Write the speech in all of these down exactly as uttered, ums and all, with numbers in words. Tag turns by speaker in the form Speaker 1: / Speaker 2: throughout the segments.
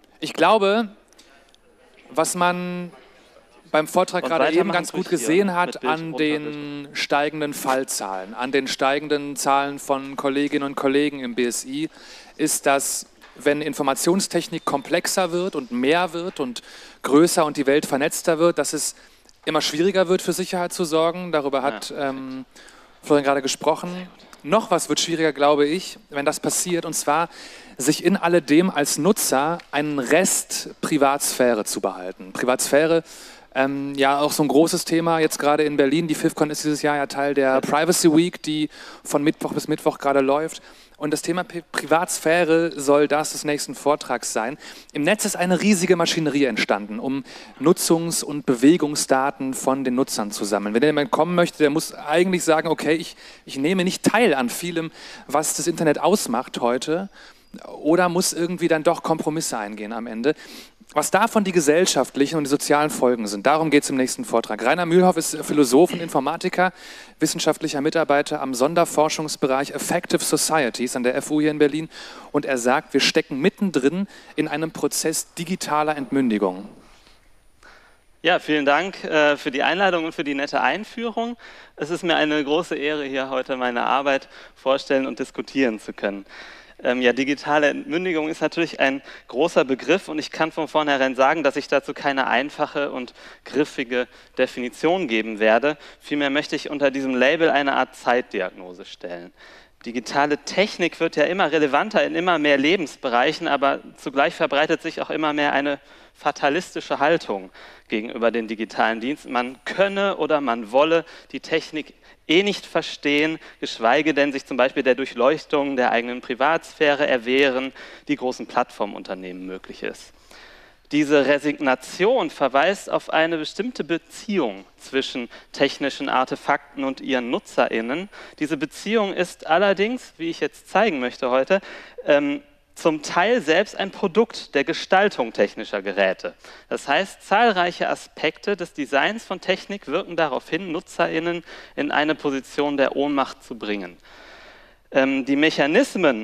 Speaker 1: Ich glaube, was man beim Vortrag
Speaker 2: Und
Speaker 1: gerade eben
Speaker 2: weitermachen
Speaker 1: ganz
Speaker 2: tue
Speaker 1: gut
Speaker 2: ich hier
Speaker 1: gesehen hat,
Speaker 2: mit Bild
Speaker 1: an
Speaker 2: runter,
Speaker 1: den steigenden Fallzahlen, an den steigenden Zahlen von Kolleginnen und Kollegen im B S I, ist, dass wenn Informationstechnik komplexer wird und mehr wird und größer und die Welt vernetzter wird, dass es immer schwieriger wird, für Sicherheit zu sorgen. Darüber hat
Speaker 2: Ja,
Speaker 1: ähm, Florian gerade gesprochen. Noch was wird schwieriger, glaube ich, wenn das passiert, und zwar sich in alledem als Nutzer einen Rest Privatsphäre zu behalten. Privatsphäre, ähm, ja auch so ein großes Thema jetzt gerade in Berlin. Die FIFCon ist dieses Jahr ja Teil der Privacy Week, die von Mittwoch bis Mittwoch gerade läuft. Und das Thema Pri- Privatsphäre soll das des nächsten Vortrags sein. Im Netz ist eine riesige Maschinerie entstanden, um Nutzungs- und Bewegungsdaten von den Nutzern zu sammeln. Wenn jemand kommen möchte, der muss eigentlich sagen, okay, ich, ich nehme nicht teil an vielem, was das Internet ausmacht heute, oder muss irgendwie dann doch Kompromisse eingehen am Ende. Was davon die gesellschaftlichen und die sozialen Folgen sind, darum geht es im nächsten Vortrag. Rainer Mühlhoff ist Philosoph und Informatiker, wissenschaftlicher Mitarbeiter am Sonderforschungsbereich Effective Societies an der F U hier in Berlin, und er sagt, wir stecken mittendrin in einem Prozess digitaler Entmündigung.
Speaker 2: Ja, vielen Dank äh, für die Einladung und für die nette Einführung. Es ist mir eine große Ehre, hier heute meine Arbeit vorstellen und diskutieren zu können. Ähm, ja, digitale Entmündigung ist natürlich ein großer Begriff, und ich kann von vornherein sagen, dass ich dazu keine einfache und griffige Definition geben werde. Vielmehr möchte ich unter diesem Label eine Art Zeitdiagnose stellen. Digitale Technik wird ja immer relevanter in immer mehr Lebensbereichen, aber zugleich verbreitet sich auch immer mehr eine fatalistische Haltung gegenüber den digitalen Diensten. Man könne oder man wolle die Technik eh nicht verstehen, geschweige denn sich zum Beispiel der Durchleuchtung der eigenen Privatsphäre erwehren, die großen Plattformunternehmen möglich ist. Diese Resignation verweist auf eine bestimmte Beziehung zwischen technischen Artefakten und ihren NutzerInnen. Diese Beziehung ist allerdings, wie ich jetzt zeigen möchte heute, ähm, zum Teil selbst ein Produkt der Gestaltung technischer Geräte. Das heißt, zahlreiche Aspekte des Designs von Technik wirken darauf hin, NutzerInnen in eine Position der Ohnmacht zu bringen. Ähm, die Mechanismen,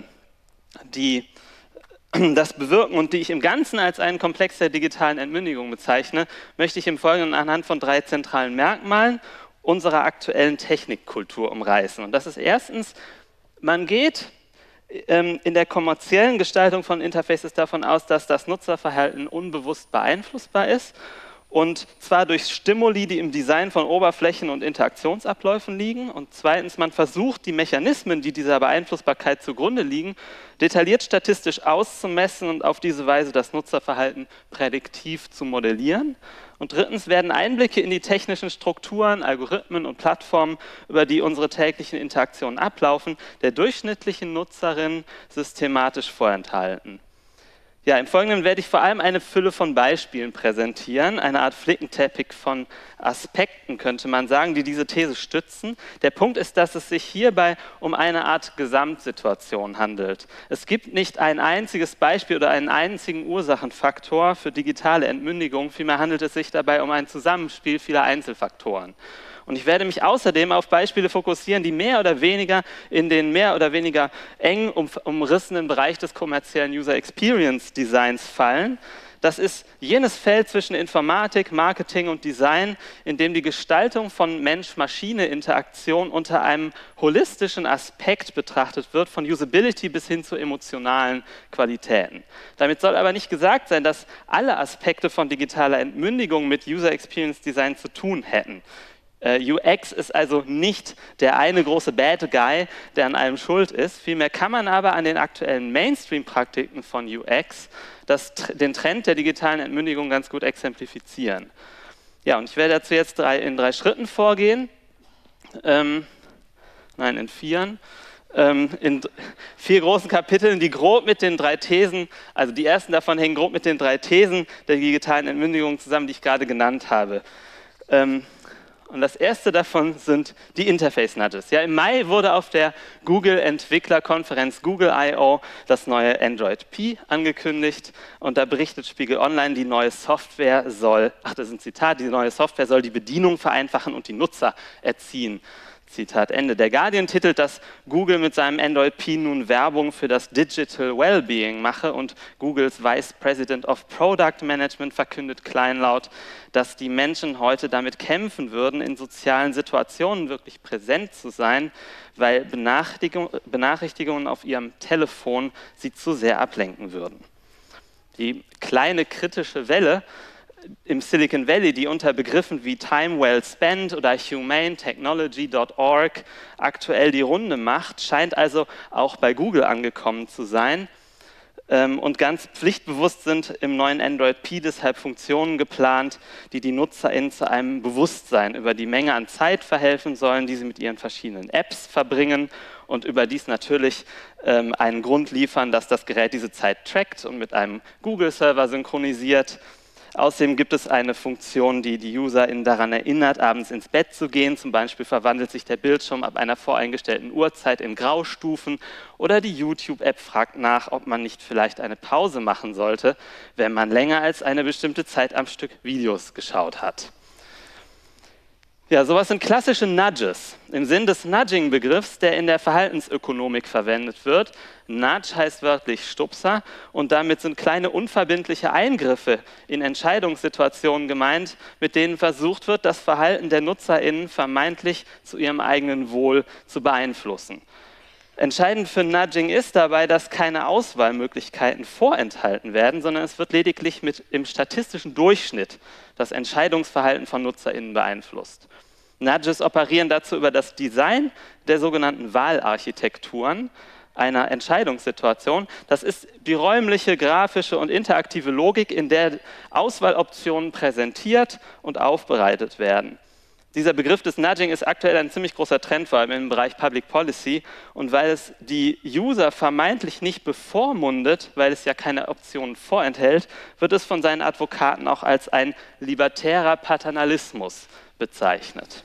Speaker 2: die das bewirken und die ich im Ganzen als einen Komplex der digitalen Entmündigung bezeichne, möchte ich im Folgenden anhand von drei zentralen Merkmalen unserer aktuellen Technikkultur umreißen. Und das ist erstens, man geht ähm, in der kommerziellen Gestaltung von Interfaces davon aus, dass das Nutzerverhalten unbewusst beeinflussbar ist, und zwar durch Stimuli, die im Design von Oberflächen und Interaktionsabläufen liegen. Und zweitens, man versucht, die Mechanismen, die dieser Beeinflussbarkeit zugrunde liegen, detailliert statistisch auszumessen und auf diese Weise das Nutzerverhalten prädiktiv zu modellieren. Und drittens werden Einblicke in die technischen Strukturen, Algorithmen und Plattformen, über die unsere täglichen Interaktionen ablaufen, der durchschnittlichen Nutzerin systematisch vorenthalten. Ja, im Folgenden werde ich vor allem eine Fülle von Beispielen präsentieren, eine Art Flickenteppich von Aspekten, könnte man sagen, die diese These stützen. Der Punkt ist, dass es sich hierbei um eine Art Gesamtsituation handelt. Es gibt nicht ein einziges Beispiel oder einen einzigen Ursachenfaktor für digitale Entmündigung, vielmehr handelt es sich dabei um ein Zusammenspiel vieler Einzelfaktoren. Und ich werde mich außerdem auf Beispiele fokussieren, die mehr oder weniger in den mehr oder weniger eng um, umrissenen Bereich des kommerziellen User Experience Designs fallen. Das ist jenes Feld zwischen Informatik, Marketing und Design, in dem die Gestaltung von Mensch-Maschine-Interaktion unter einem holistischen Aspekt betrachtet wird, von Usability bis hin zu emotionalen Qualitäten. Damit soll aber nicht gesagt sein, dass alle Aspekte von digitaler Entmündigung mit User Experience Design zu tun hätten. U X ist also nicht der eine große Bad Guy, der an allem schuld ist. Vielmehr kann man aber an den aktuellen Mainstream-Praktiken von U X das, den Trend der digitalen Entmündigung ganz gut exemplifizieren. Ja, und ich werde dazu jetzt drei, in drei Schritten vorgehen. Ähm, nein, in vieren. Ähm, in vier großen Kapiteln, die grob mit den drei Thesen, also die ersten davon hängen grob mit den drei Thesen der digitalen Entmündigung zusammen, die ich gerade genannt habe. Ähm, Und das erste davon sind die Interface Nudges. Ja, im Mai wurde auf der Google-Entwicklerkonferenz Google I O das neue Android P angekündigt, und da berichtet Spiegel Online, die neue Software soll, ach das ist ein Zitat, die neue Software soll die Bedienung vereinfachen und die Nutzer erziehen. Zitat Ende. Der Guardian titelt, dass Google mit seinem Android P nun Werbung für das Digital Wellbeing mache und Googles Vice President of Product Management verkündet kleinlaut, dass die Menschen heute damit kämpfen würden, in sozialen Situationen wirklich präsent zu sein, weil Benachrichtigung, Benachrichtigungen auf ihrem Telefon sie zu sehr ablenken würden. Die kleine kritische Welle im Silicon Valley, die unter Begriffen wie Time Well Spent oder humane technology dot org aktuell die Runde macht, scheint also auch bei Google angekommen zu sein. Und ganz pflichtbewusst sind im neuen Android P deshalb Funktionen geplant, die die NutzerInnen zu einem Bewusstsein über die Menge an Zeit verhelfen sollen, die sie mit ihren verschiedenen Apps verbringen und überdies natürlich ähm, einen Grund liefern, dass das Gerät diese Zeit trackt und mit einem Google-Server synchronisiert. Außerdem gibt es eine Funktion, die die UserInnen daran erinnert, abends ins Bett zu gehen. Zum Beispiel verwandelt sich der Bildschirm ab einer voreingestellten Uhrzeit in Graustufen oder die YouTube-App fragt nach, ob man nicht vielleicht eine Pause machen sollte, wenn man länger als eine bestimmte Zeit am Stück Videos geschaut hat. Ja, sowas sind klassische Nudges im Sinn des Nudging-Begriffs, der in der Verhaltensökonomik verwendet wird. Nudge heißt wörtlich Stupser und damit sind kleine unverbindliche Eingriffe in Entscheidungssituationen gemeint, mit denen versucht wird, das Verhalten der NutzerInnen vermeintlich zu ihrem eigenen Wohl zu beeinflussen. Entscheidend für Nudging ist dabei, dass keine Auswahlmöglichkeiten vorenthalten werden, sondern es wird lediglich mit im statistischen Durchschnitt das Entscheidungsverhalten von NutzerInnen beeinflusst. Nudges operieren dazu über das Design der sogenannten Wahlarchitekturen einer Entscheidungssituation. Das ist die räumliche, grafische und interaktive Logik, in der Auswahloptionen präsentiert und aufbereitet werden. Dieser Begriff des Nudging ist aktuell ein ziemlich großer Trend, vor allem im Bereich Public Policy. Und weil es die User vermeintlich nicht bevormundet, weil es ja keine Optionen vorenthält, wird es von seinen Advokaten auch als ein libertärer Paternalismus bezeichnet.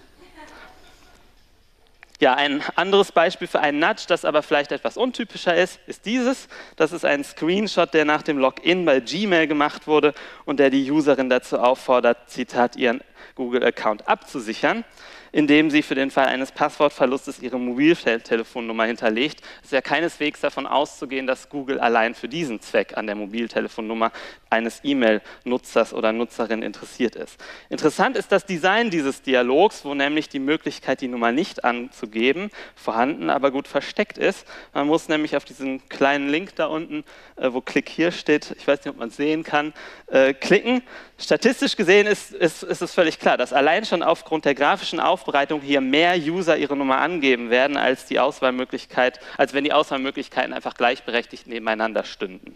Speaker 2: Ja, ein anderes Beispiel für einen Nudge, das aber vielleicht etwas untypischer ist, ist dieses. Das ist ein Screenshot, der nach dem Login bei Gmail gemacht wurde und der die Userin dazu auffordert, Zitat, ihren Google-Account abzusichern, indem sie für den Fall eines Passwortverlustes ihre Mobiltelefonnummer hinterlegt. Es ist ja keineswegs davon auszugehen, dass Google allein für diesen Zweck an der Mobiltelefonnummer eines E-Mail-Nutzers oder Nutzerin interessiert ist. Interessant ist das Design dieses Dialogs, wo nämlich die Möglichkeit, die Nummer nicht anzugeben, vorhanden, aber gut versteckt ist. Man muss nämlich auf diesen kleinen Link da unten, äh, wo Klick hier steht, ich weiß nicht, ob man es sehen kann, äh, klicken. Statistisch gesehen ist, ist, ist es völlig klar, dass allein schon aufgrund der grafischen Aufbereitung hier mehr User ihre Nummer angeben werden, als, die Auswahlmöglichkeit, als wenn die Auswahlmöglichkeiten einfach gleichberechtigt nebeneinander stünden.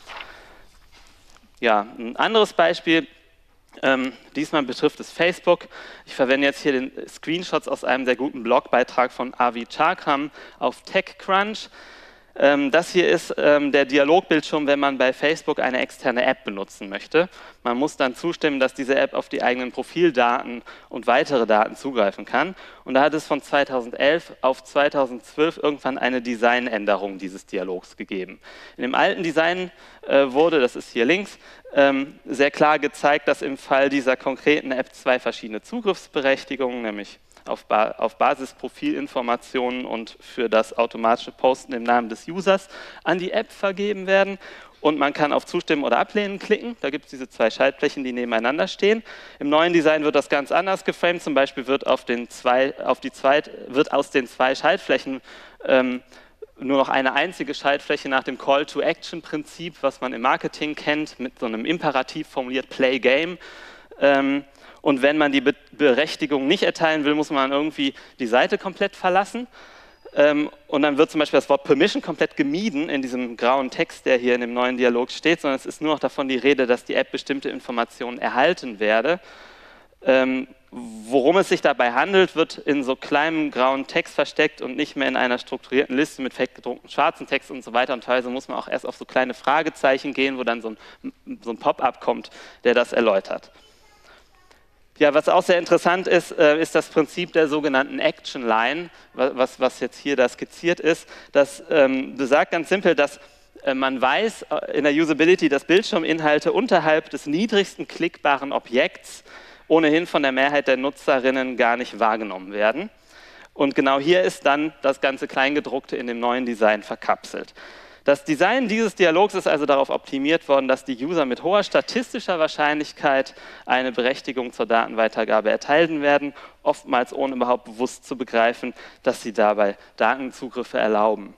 Speaker 2: Ja, ein anderes Beispiel, ähm, diesmal betrifft es Facebook. Ich verwende jetzt hier den Screenshots aus einem sehr guten Blogbeitrag von Avi Chakram auf TechCrunch. Ähm, das hier ist ähm, der Dialogbildschirm, wenn man bei Facebook eine externe App benutzen möchte. Man muss dann zustimmen, dass diese App auf die eigenen Profildaten und weitere Daten zugreifen kann. Und da hat es von zweitausendelf auf zweitausendzwölf irgendwann eine Designänderung dieses Dialogs gegeben. In dem alten Design äh, wurde, das ist hier links, ähm, sehr klar gezeigt, dass im Fall dieser konkreten App zwei verschiedene Zugriffsberechtigungen, nämlich auf, ba auf Basis Profilinformationen und für das automatische Posten im Namen des Users an die App vergeben werden. Und man kann auf Zustimmen oder Ablehnen klicken. Da gibt es diese zwei Schaltflächen, die nebeneinander stehen. Im neuen Design wird das ganz anders geframed. Zum Beispiel wird, auf den zwei, auf die zwei, wird aus den zwei Schaltflächen ähm, nur noch eine einzige Schaltfläche nach dem Call-to-Action-Prinzip, was man im Marketing kennt, mit so einem Imperativ formuliert Play Game. Ähm, Und wenn man die Be Berechtigung nicht erteilen will, muss man irgendwie die Seite komplett verlassen. Ähm, und dann wird zum Beispiel das Wort Permission komplett gemieden in diesem grauen Text, der hier in dem neuen Dialog steht, sondern es ist nur noch davon die Rede, dass die App bestimmte Informationen erhalten werde. Ähm, worum es sich dabei handelt, wird in so kleinem grauen Text versteckt und nicht mehr in einer strukturierten Liste mit fettgedrucktem schwarzen Text und so weiter. Und teilweise muss man auch erst auf so kleine Fragezeichen gehen, wo dann so ein, so ein Pop-up kommt, der das erläutert. Ja, was auch sehr interessant ist, äh, ist das Prinzip der sogenannten Action Line, was, was jetzt hier da skizziert ist. Das ähm, besagt ganz simpel, dass äh, man weiß äh, in der Usability, dass Bildschirminhalte unterhalb des niedrigsten klickbaren Objekts ohnehin von der Mehrheit der Nutzerinnen gar nicht wahrgenommen werden. Und genau hier ist dann das ganze Kleingedruckte in dem neuen Design verkapselt. Das Design dieses Dialogs ist also darauf optimiert worden, dass die User mit hoher statistischer Wahrscheinlichkeit eine Berechtigung zur Datenweitergabe erteilen werden, oftmals ohne überhaupt bewusst zu begreifen, dass sie dabei Datenzugriffe erlauben.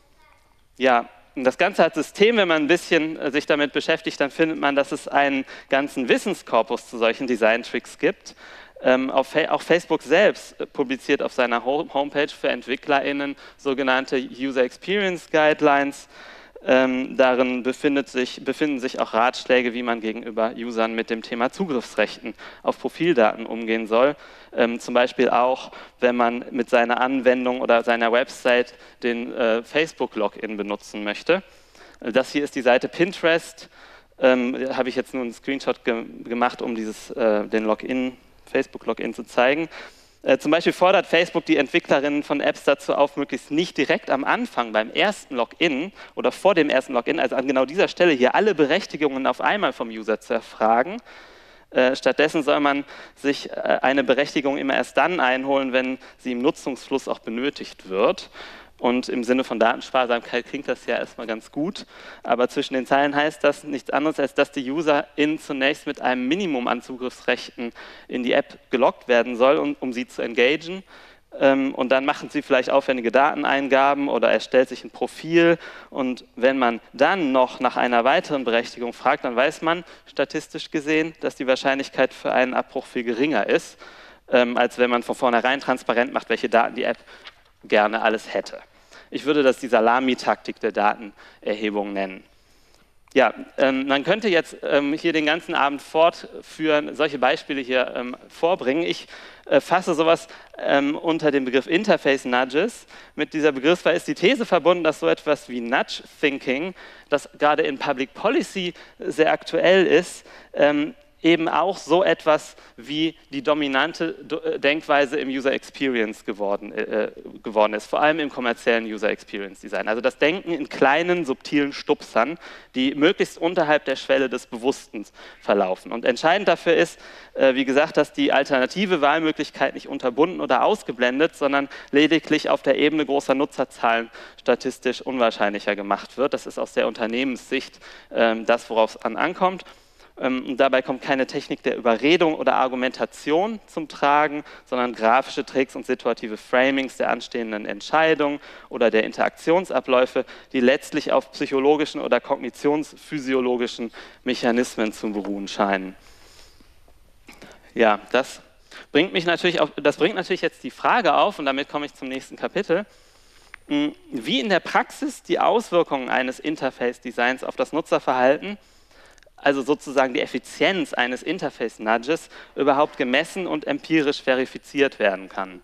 Speaker 2: Ja, das Ganze als System, wenn man ein bisschen sich damit beschäftigt, dann findet man, dass es einen ganzen Wissenskorpus zu solchen Design-Tricks gibt. Ähm, auf, auch Facebook selbst publiziert auf seiner Homepage für EntwicklerInnen sogenannte User Experience Guidelines. Ähm, darin befindet sich, befinden sich auch Ratschläge, wie man gegenüber Usern mit dem Thema Zugriffsrechten auf Profildaten umgehen soll. Ähm, zum Beispiel auch, wenn man mit seiner Anwendung oder seiner Website den äh, Facebook-Login benutzen möchte. Das hier ist die Seite Pinterest. Ähm, da habe ich jetzt nur einen Screenshot ge gemacht, um dieses, äh, den Login Facebook-Login zu zeigen. Äh, zum Beispiel fordert Facebook die Entwicklerinnen von Apps dazu auf, möglichst nicht direkt am Anfang beim ersten Login oder vor dem ersten Login, also an genau dieser Stelle hier alle Berechtigungen auf einmal vom User zu erfragen. Äh, stattdessen soll man sich äh, eine Berechtigung immer erst dann einholen, wenn sie im Nutzungsfluss auch benötigt wird. Und im Sinne von Datensparsamkeit klingt das ja erstmal ganz gut, aber zwischen den Zeilen heißt das nichts anderes, als dass die UserInnen zunächst mit einem Minimum an Zugriffsrechten in die App geloggt werden soll, um, um sie zu engagen. Ähm, und dann machen sie vielleicht aufwendige Dateneingaben oder erstellt sich ein Profil. Und wenn man dann noch nach einer weiteren Berechtigung fragt, dann weiß man statistisch gesehen, dass die Wahrscheinlichkeit für einen Abbruch viel geringer ist, ähm, als wenn man von vornherein transparent macht, welche Daten die App gerne alles hätte. Ich würde das die Salami-Taktik der Datenerhebung nennen. Ja, ähm, man könnte jetzt ähm, hier den ganzen Abend fortführen, solche Beispiele hier ähm, vorbringen. Ich äh, fasse sowas ähm, unter dem Begriff Interface Nudges. Mit dieser Begriffswahl ist die These verbunden, dass so etwas wie Nudge Thinking, das gerade in Public Policy sehr aktuell ist, ähm, eben auch so etwas wie die dominante Denkweise im User Experience geworden, äh, geworden ist, vor allem im kommerziellen User Experience Design. Also das Denken in kleinen, subtilen Stupsern, die möglichst unterhalb der Schwelle des Bewussten verlaufen. Und entscheidend dafür ist, äh, wie gesagt, dass die alternative Wahlmöglichkeit nicht unterbunden oder ausgeblendet, sondern lediglich auf der Ebene großer Nutzerzahlen statistisch unwahrscheinlicher gemacht wird. Das ist aus der Unternehmenssicht äh, das, worauf es an ankommt. Und dabei kommt keine Technik der Überredung oder Argumentation zum Tragen, sondern grafische Tricks und situative Framings der anstehenden Entscheidungen oder der Interaktionsabläufe, die letztlich auf psychologischen oder kognitionsphysiologischen Mechanismen zu beruhen scheinen. Ja, das bringt mich natürlich auf, das bringt natürlich jetzt die Frage auf, und damit komme ich zum nächsten Kapitel, wie in der Praxis die Auswirkungen eines Interface-Designs auf das Nutzerverhalten, also sozusagen die Effizienz eines Interface-Nudges, überhaupt gemessen und empirisch verifiziert werden kann.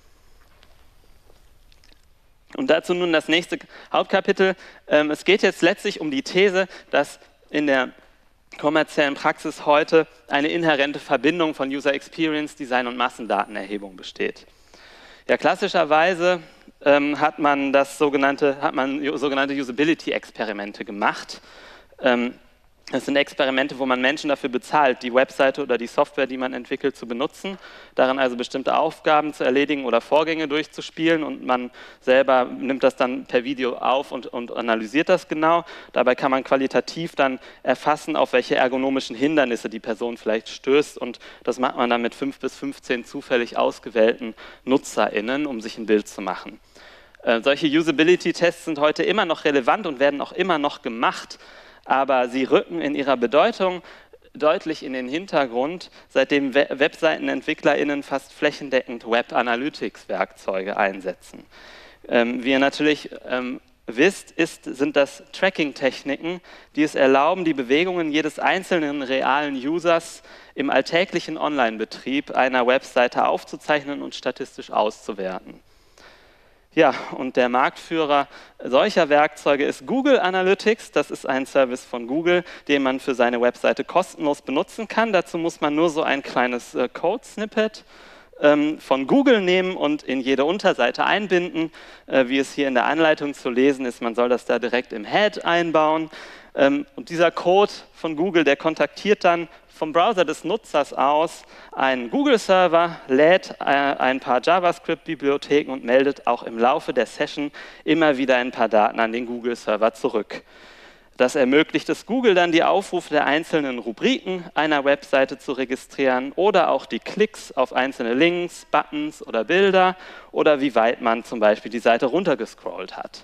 Speaker 2: Und dazu nun das nächste Hauptkapitel. Ähm, es geht jetzt letztlich um die These, dass in der kommerziellen Praxis heute eine inhärente Verbindung von User Experience Design und Massendatenerhebung besteht. Ja, klassischerweise ähm, hat man das sogenannte, hat man sogenannte Usability-Experimente gemacht. Ähm, Das sind Experimente, wo man Menschen dafür bezahlt, die Webseite oder die Software, die man entwickelt, zu benutzen, darin also bestimmte Aufgaben zu erledigen oder Vorgänge durchzuspielen, und man selber nimmt das dann per Video auf und, und analysiert das genau. Dabei kann man qualitativ dann erfassen, auf welche ergonomischen Hindernisse die Person vielleicht stößt, und das macht man dann mit fünf bis fünfzehn zufällig ausgewählten NutzerInnen, um sich ein Bild zu machen. Äh, solche Usability-Tests sind heute immer noch relevant und werden auch immer noch gemacht, aber sie rücken in ihrer Bedeutung deutlich in den Hintergrund, seitdem WebseitenentwicklerInnen fast flächendeckend Web-Analytics-Werkzeuge einsetzen. Ähm, wie ihr natürlich ähm, wisst, ist, sind das Tracking-Techniken, die es erlauben, die Bewegungen jedes einzelnen realen Users im alltäglichen Online-Betrieb einer Webseite aufzuzeichnen und statistisch auszuwerten. Ja, und der Marktführer solcher Werkzeuge ist Google Analytics. Das ist ein Service von Google, den man für seine Webseite kostenlos benutzen kann. Dazu muss man nur so ein kleines äh, Code-Snippet ähm, von Google nehmen und in jede Unterseite einbinden, äh, wie es hier in der Anleitung zu lesen ist. Man soll das da direkt im Head einbauen. Ähm, und dieser Code von Google, der kontaktiert dann vom Browser des Nutzers aus einen Google-Server, lädt äh, ein paar JavaScript-Bibliotheken und meldet auch im Laufe der Session immer wieder ein paar Daten an den Google-Server zurück. Das ermöglicht es Google dann, die Aufrufe der einzelnen Rubriken einer Webseite zu registrieren oder auch die Klicks auf einzelne Links, Buttons oder Bilder oder wie weit man zum Beispiel die Seite runtergescrollt hat.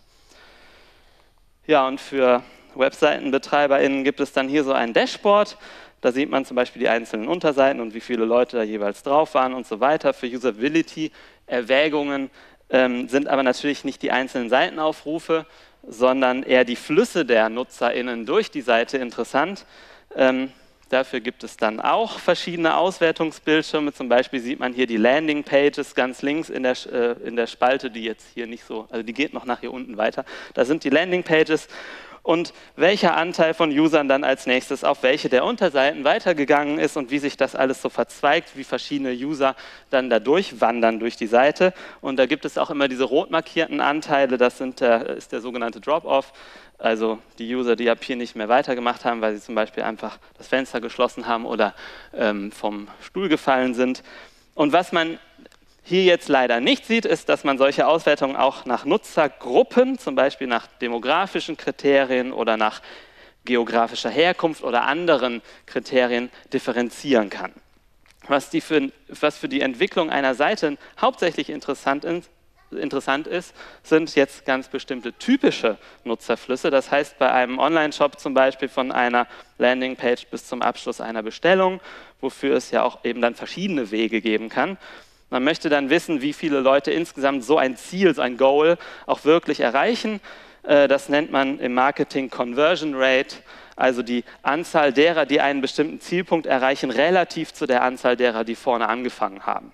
Speaker 2: Ja, und für WebseitenbetreiberInnen gibt es dann hier so ein Dashboard. Da sieht man zum Beispiel die einzelnen Unterseiten und wie viele Leute da jeweils drauf waren und so weiter. Für Usability-Erwägungen ähm, sind aber natürlich nicht die einzelnen Seitenaufrufe, sondern eher die Flüsse der NutzerInnen durch die Seite interessant. Ähm, dafür gibt es dann auch verschiedene Auswertungsbildschirme. Zum Beispiel sieht man hier die Landing-Pages ganz links in der, äh, in der Spalte, die jetzt hier nicht so, also die geht noch nach hier unten weiter. Da sind die Landing-Pages. Und welcher Anteil von Usern dann als nächstes auf welche der Unterseiten weitergegangen ist und wie sich das alles so verzweigt, wie verschiedene User dann da durchwandern durch die Seite. Und da gibt es auch immer diese rot markierten Anteile, das sind der, ist der sogenannte Drop-Off, also die User, die ab hier nicht mehr weitergemacht haben, weil sie zum Beispiel einfach das Fenster geschlossen haben oder ähm, vom Stuhl gefallen sind. Und was man hier jetzt leider nicht sieht, ist, dass man solche Auswertungen auch nach Nutzergruppen, zum Beispiel nach demografischen Kriterien oder nach geografischer Herkunft oder anderen Kriterien differenzieren kann. Was, die für, was für die Entwicklung einer Seite hauptsächlich interessant ist, interessant ist, sind jetzt ganz bestimmte typische Nutzerflüsse. Das heißt, bei einem Online-Shop zum Beispiel von einer Landingpage bis zum Abschluss einer Bestellung, wofür es ja auch eben dann verschiedene Wege geben kann. Man möchte dann wissen, wie viele Leute insgesamt so ein Ziel, so ein Goal auch wirklich erreichen. Das nennt man im Marketing Conversion Rate, also die Anzahl derer, die einen bestimmten Zielpunkt erreichen, relativ zu der Anzahl derer, die vorne angefangen haben.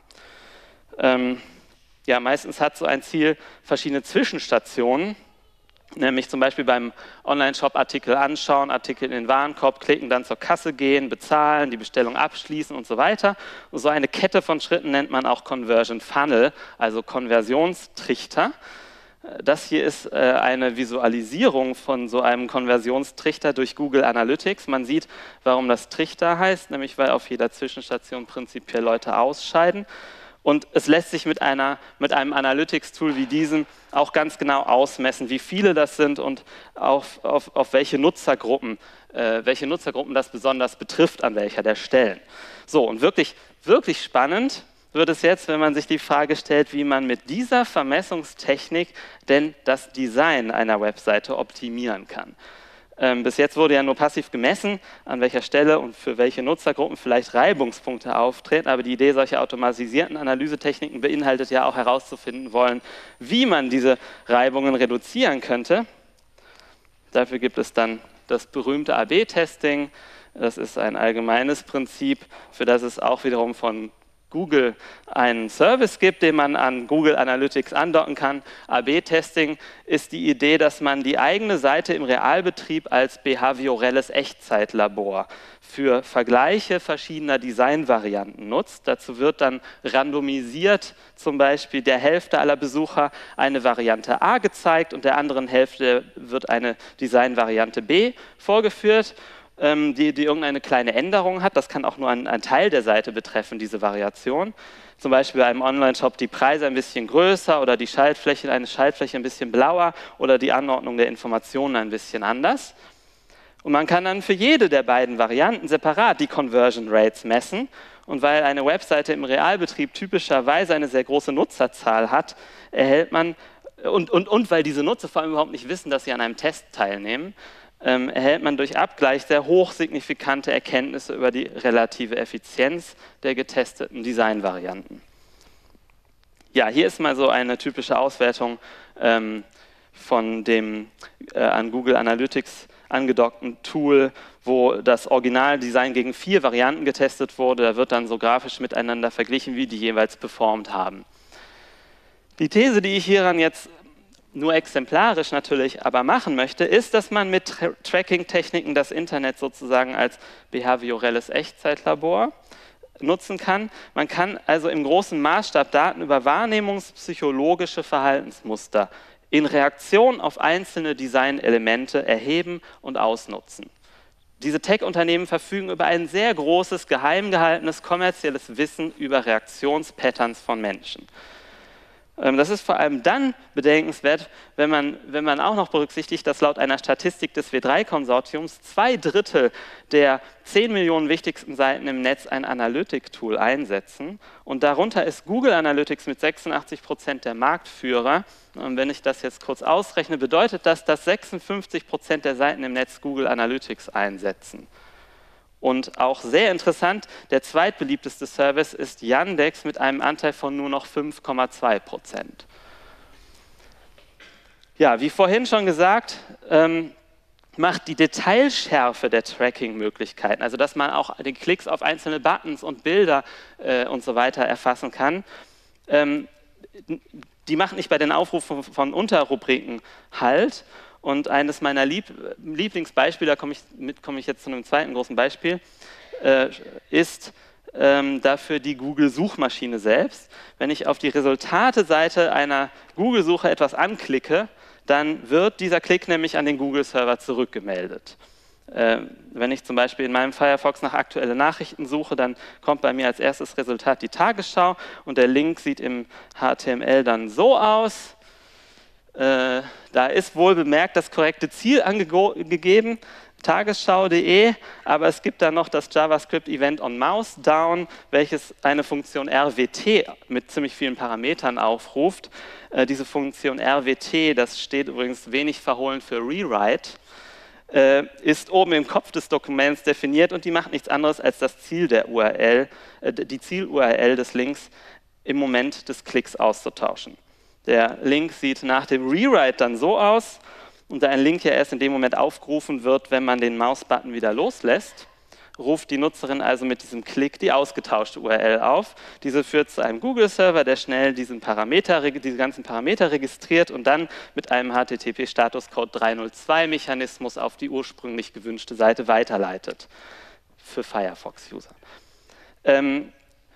Speaker 2: Ähm, ja, meistens hat so ein Ziel verschiedene Zwischenstationen, nämlich zum Beispiel beim Online-Shop Artikel anschauen, Artikel in den Warenkorb klicken, dann zur Kasse gehen, bezahlen, die Bestellung abschließen und so weiter. Und so eine Kette von Schritten nennt man auch Conversion Funnel, also Konversionstrichter. Das hier ist äh, eine Visualisierung von so einem Konversionstrichter durch Google Analytics. Man sieht, warum das Trichter heißt, nämlich weil auf jeder Zwischenstation prinzipiell Leute ausscheiden. Und es lässt sich mit, einer, mit einem Analytics-Tool wie diesem auch ganz genau ausmessen, wie viele das sind und auf, auf, auf welche Nutzergruppen, äh, welche Nutzergruppen das besonders betrifft, an welcher der Stellen. So, und wirklich, wirklich spannend wird es jetzt, wenn man sich die Frage stellt, wie man mit dieser Vermessungstechnik denn das Design einer Webseite optimieren kann. Ähm, bis jetzt wurde ja nur passiv gemessen, an welcher Stelle und für welche Nutzergruppen vielleicht Reibungspunkte auftreten, aber die Idee solcher automatisierten Analysetechniken beinhaltet ja auch herauszufinden wollen, wie man diese Reibungen reduzieren könnte. Dafür gibt es dann das berühmte A B Testing. Das ist ein allgemeines Prinzip, für das es auch wiederum von Google einen Service gibt, den man an Google Analytics andocken kann. A B Testing ist die Idee, dass man die eigene Seite im Realbetrieb als behaviorelles Echtzeitlabor für Vergleiche verschiedener Designvarianten nutzt. Dazu wird dann randomisiert zum Beispiel der Hälfte aller Besucher eine Variante A gezeigt und der anderen Hälfte wird eine Designvariante B vorgeführt, Die, die irgendeine kleine Änderung hat. Das kann auch nur ein, ein Teil der Seite betreffen, diese Variation. Zum Beispiel bei einem Online-Shop die Preise ein bisschen größer oder die Schaltfläche, eine Schaltfläche ein bisschen blauer oder die Anordnung der Informationen ein bisschen anders. Und man kann dann für jede der beiden Varianten separat die Conversion Rates messen. Und weil eine Webseite im Realbetrieb typischerweise eine sehr große Nutzerzahl hat, erhält man, und, und, und weil diese Nutzer vor allem überhaupt nicht wissen, dass sie an einem Test teilnehmen, Ähm, erhält man durch Abgleich sehr hochsignifikante Erkenntnisse über die relative Effizienz der getesteten Designvarianten. Ja, hier ist mal so eine typische Auswertung ähm, von dem äh, an Google Analytics angedockten Tool, wo das Originaldesign gegen vier Varianten getestet wurde. Da wird dann so grafisch miteinander verglichen, wie die jeweils performt haben. Die These, die ich hieran jetzt nur exemplarisch natürlich aber machen möchte, ist, dass man mit Tra- Tracking-Techniken das Internet sozusagen als behaviorelles Echtzeitlabor nutzen kann. Man kann also im großen Maßstab Daten über wahrnehmungspsychologische Verhaltensmuster in Reaktion auf einzelne Designelemente erheben und ausnutzen. Diese Tech-Unternehmen verfügen über ein sehr großes, geheim gehaltenes kommerzielles Wissen über Reaktionspatterns von Menschen. Das ist vor allem dann bedenkenswert, wenn man, wenn man auch noch berücksichtigt, dass laut einer Statistik des W drei Konsortiums zwei Drittel der zehn Millionen wichtigsten Seiten im Netz ein Analytic-Tool einsetzen. Und darunter ist Google Analytics mit sechsundachtzig Prozent der Marktführer. Und wenn ich das jetzt kurz ausrechne, bedeutet das, dass sechsundfünfzig Prozent der Seiten im Netz Google Analytics einsetzen. Und auch sehr interessant, der zweitbeliebteste Service ist Yandex mit einem Anteil von nur noch fünf Komma zwei Prozent. Ja, wie vorhin schon gesagt, ähm, macht die Detailschärfe der Tracking-Möglichkeiten, also dass man auch die Klicks auf einzelne Buttons und Bilder äh, und so weiter erfassen kann, ähm, die macht nicht bei den Aufrufen von Unterrubriken Halt. Und eines meiner Lieb Lieblingsbeispiele, da komme ich, mit, komme ich jetzt zu einem zweiten großen Beispiel, äh, ist ähm, dafür die Google-Suchmaschine selbst. Wenn ich auf die Resultate-Seite einer Google-Suche etwas anklicke, dann wird dieser Klick nämlich an den Google-Server zurückgemeldet. Äh, wenn ich zum Beispiel in meinem Firefox nach aktuellen Nachrichten suche, dann kommt bei mir als erstes Resultat die Tagesschau und der Link sieht im H T M L dann so aus. Äh, da ist wohl bemerkt das korrekte Ziel angegeben, tagesschau punkt de, aber es gibt dann noch das JavaScript-Event on Mouse Down, welches eine Funktion R W T mit ziemlich vielen Parametern aufruft. Äh, diese Funktion R W T, das steht übrigens wenig verhohlen für Rewrite, äh, ist oben im Kopf des Dokuments definiert und die macht nichts anderes als das Ziel der U R L, äh, die Ziel-U R L des Links im Moment des Klicks auszutauschen. Der Link sieht nach dem Rewrite dann so aus, und da ein Link ja erst in dem Moment aufgerufen wird, wenn man den Mausbutton wieder loslässt, ruft die Nutzerin also mit diesem Klick die ausgetauschte U R L auf. Diese führt zu einem Google-Server, der schnell diesen Parameter, diese ganzen Parameter registriert und dann mit einem H T T P-Statuscode dreihundertzwei-Mechanismus auf die ursprünglich gewünschte Seite weiterleitet für Firefox-User. Ähm,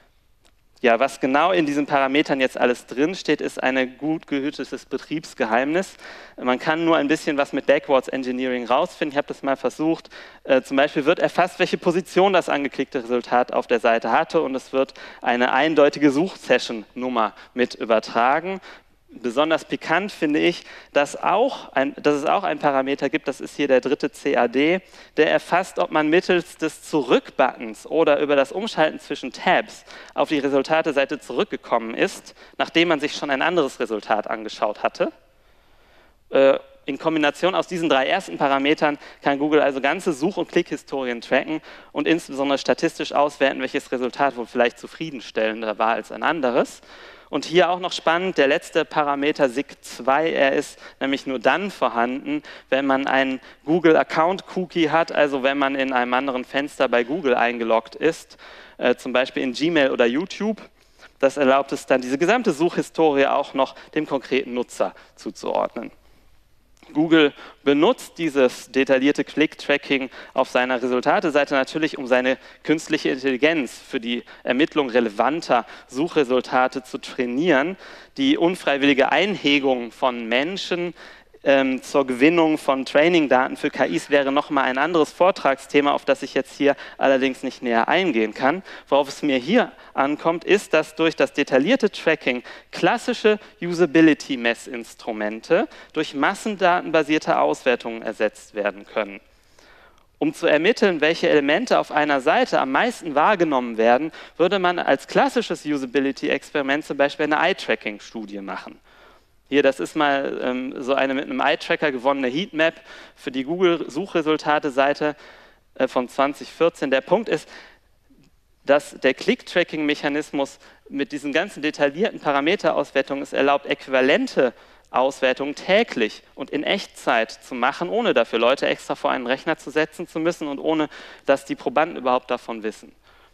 Speaker 2: Ja, was genau in diesen Parametern jetzt alles drinsteht, ist ein gut gehütetes Betriebsgeheimnis. Man kann nur ein bisschen was mit Backwards Engineering rausfinden. Ich habe das mal versucht. Äh, zum Beispiel wird erfasst, welche Position das angeklickte Resultat auf der Seite hatte und es wird eine eindeutige Suchsession-Nummer mit übertragen. Besonders pikant finde ich, dass, auch ein, dass es auch einen Parameter gibt, das ist hier der dritte C A D, der erfasst, ob man mittels des Zurück-Buttons oder über das Umschalten zwischen Tabs auf die Resultateseite zurückgekommen ist, nachdem man sich schon ein anderes Resultat angeschaut hatte. Äh, in Kombination aus diesen drei ersten Parametern kann Google also ganze Such- und Klickhistorien tracken und insbesondere statistisch auswerten, welches Resultat wohl vielleicht zufriedenstellender war als ein anderes. Und hier auch noch spannend, der letzte Parameter S I C zwei, er ist nämlich nur dann vorhanden, wenn man einen Google-Account-Cookie hat, also wenn man in einem anderen Fenster bei Google eingeloggt ist, äh, zum Beispiel in Gmail oder YouTube. Das erlaubt es dann, diese gesamte Suchhistorie auch noch dem konkreten Nutzer zuzuordnen. Google benutzt dieses detaillierte Click-Tracking auf seiner Resultateseite natürlich, um seine künstliche Intelligenz für die Ermittlung relevanter Suchresultate zu trainieren. Die unfreiwillige Einhegung von Menschen ähm, zur Gewinnung von Trainingdaten für K Is wäre nochmal ein anderes Vortragsthema, auf das ich jetzt hier allerdings nicht näher eingehen kann. Worauf es mir hier ankommt, ist, dass durch das detaillierte Tracking klassische Usability-Messinstrumente durch massendatenbasierte Auswertungen ersetzt werden können. Um zu ermitteln, welche Elemente auf einer Seite am meisten wahrgenommen werden, würde man als klassisches Usability-Experiment zum Beispiel eine Eye-Tracking-Studie machen. Hier, das ist mal ähm, so eine mit einem Eye-Tracker gewonnene Heatmap für die Google-Suchresultate-Seite äh, von zwanzig vierzehn. Der Punkt ist, dass der Click-Tracking-Mechanismus mit diesen ganzen detaillierten Parameterauswertungen es erlaubt, äquivalente Auswertungen täglich und in Echtzeit zu machen, ohne dafür Leute extra vor einen Rechner zu setzen zu müssen und ohne, dass die Probanden überhaupt davon wissen.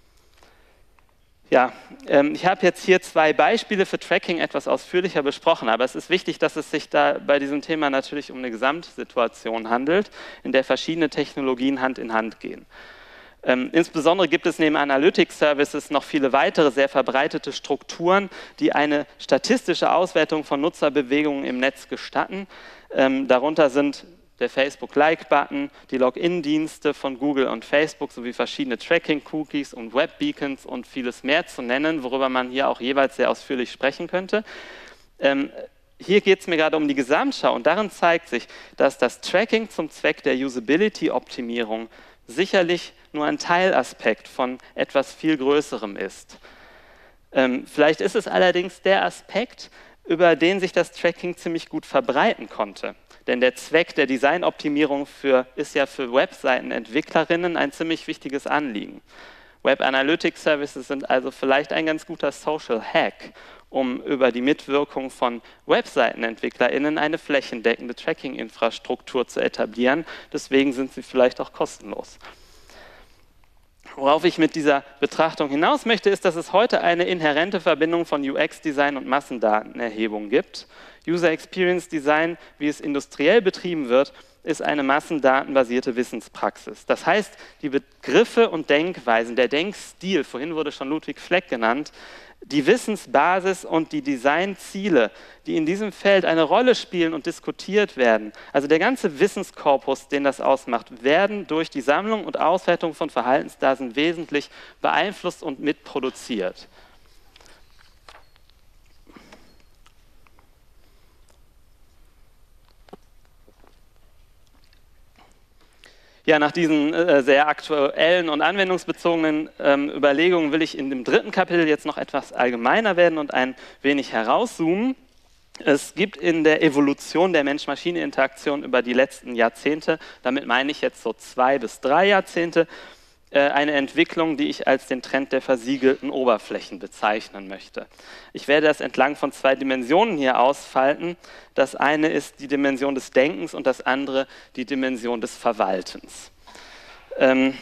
Speaker 2: Ja, ähm, ich habe jetzt hier zwei Beispiele für Tracking etwas ausführlicher besprochen, aber es ist wichtig, dass es sich da bei diesem Thema natürlich um eine Gesamtsituation handelt, in der verschiedene Technologien Hand in Hand gehen. Ähm, insbesondere gibt es neben Analytics Services noch viele weitere sehr verbreitete Strukturen, die eine statistische Auswertung von Nutzerbewegungen im Netz gestatten. Ähm, darunter sind der Facebook-Like-Button, die Login-Dienste von Google und Facebook sowie verschiedene Tracking-Cookies und Web-Beacons und vieles mehr zu nennen, worüber man hier auch jeweils sehr ausführlich sprechen könnte. Ähm, hier geht es mir gerade um die Gesamtschau und darin zeigt sich, dass das Tracking zum Zweck der Usability-Optimierung sicherlich nur ein Teilaspekt von etwas viel Größerem ist. Ähm, vielleicht ist es allerdings der Aspekt, über den sich das Tracking ziemlich gut verbreiten konnte. Denn der Zweck der Designoptimierung für, ist ja für Webseitenentwicklerinnen ein ziemlich wichtiges Anliegen. Web Analytics Services sind also vielleicht ein ganz guter Social Hack, um über die Mitwirkung von WebseitenentwicklerInnen eine flächendeckende Tracking-Infrastruktur zu etablieren. Deswegen sind sie vielleicht auch kostenlos. Worauf ich mit dieser Betrachtung hinaus möchte, ist, dass es heute eine inhärente Verbindung von U X-Design und Massendatenerhebung gibt. User Experience Design, wie es industriell betrieben wird, ist eine massendatenbasierte Wissenspraxis. Das heißt, die Begriffe und Denkweisen, der Denkstil, vorhin wurde schon Ludwig Fleck genannt, die Wissensbasis und die Designziele, die in diesem Feld eine Rolle spielen und diskutiert werden, also der ganze Wissenskorpus, den das ausmacht, werden durch die Sammlung und Auswertung von Verhaltensdaten wesentlich beeinflusst und mitproduziert. Ja, nach diesen äh, sehr aktuellen und anwendungsbezogenen ähm, Überlegungen will ich in dem dritten Kapitel jetzt noch etwas allgemeiner werden und ein wenig herauszoomen. Es gibt in der Evolution der Mensch-Maschine-Interaktion über die letzten Jahrzehnte, damit meine ich jetzt so zwei bis drei Jahrzehnte, äh, eine Entwicklung, die ich als den Trend der versiegelten Oberflächen bezeichnen möchte. Ich werde das entlang von zwei Dimensionen hier ausfalten. Das eine ist die Dimension des Denkens und das andere die Dimension des Verwaltens. Ähm,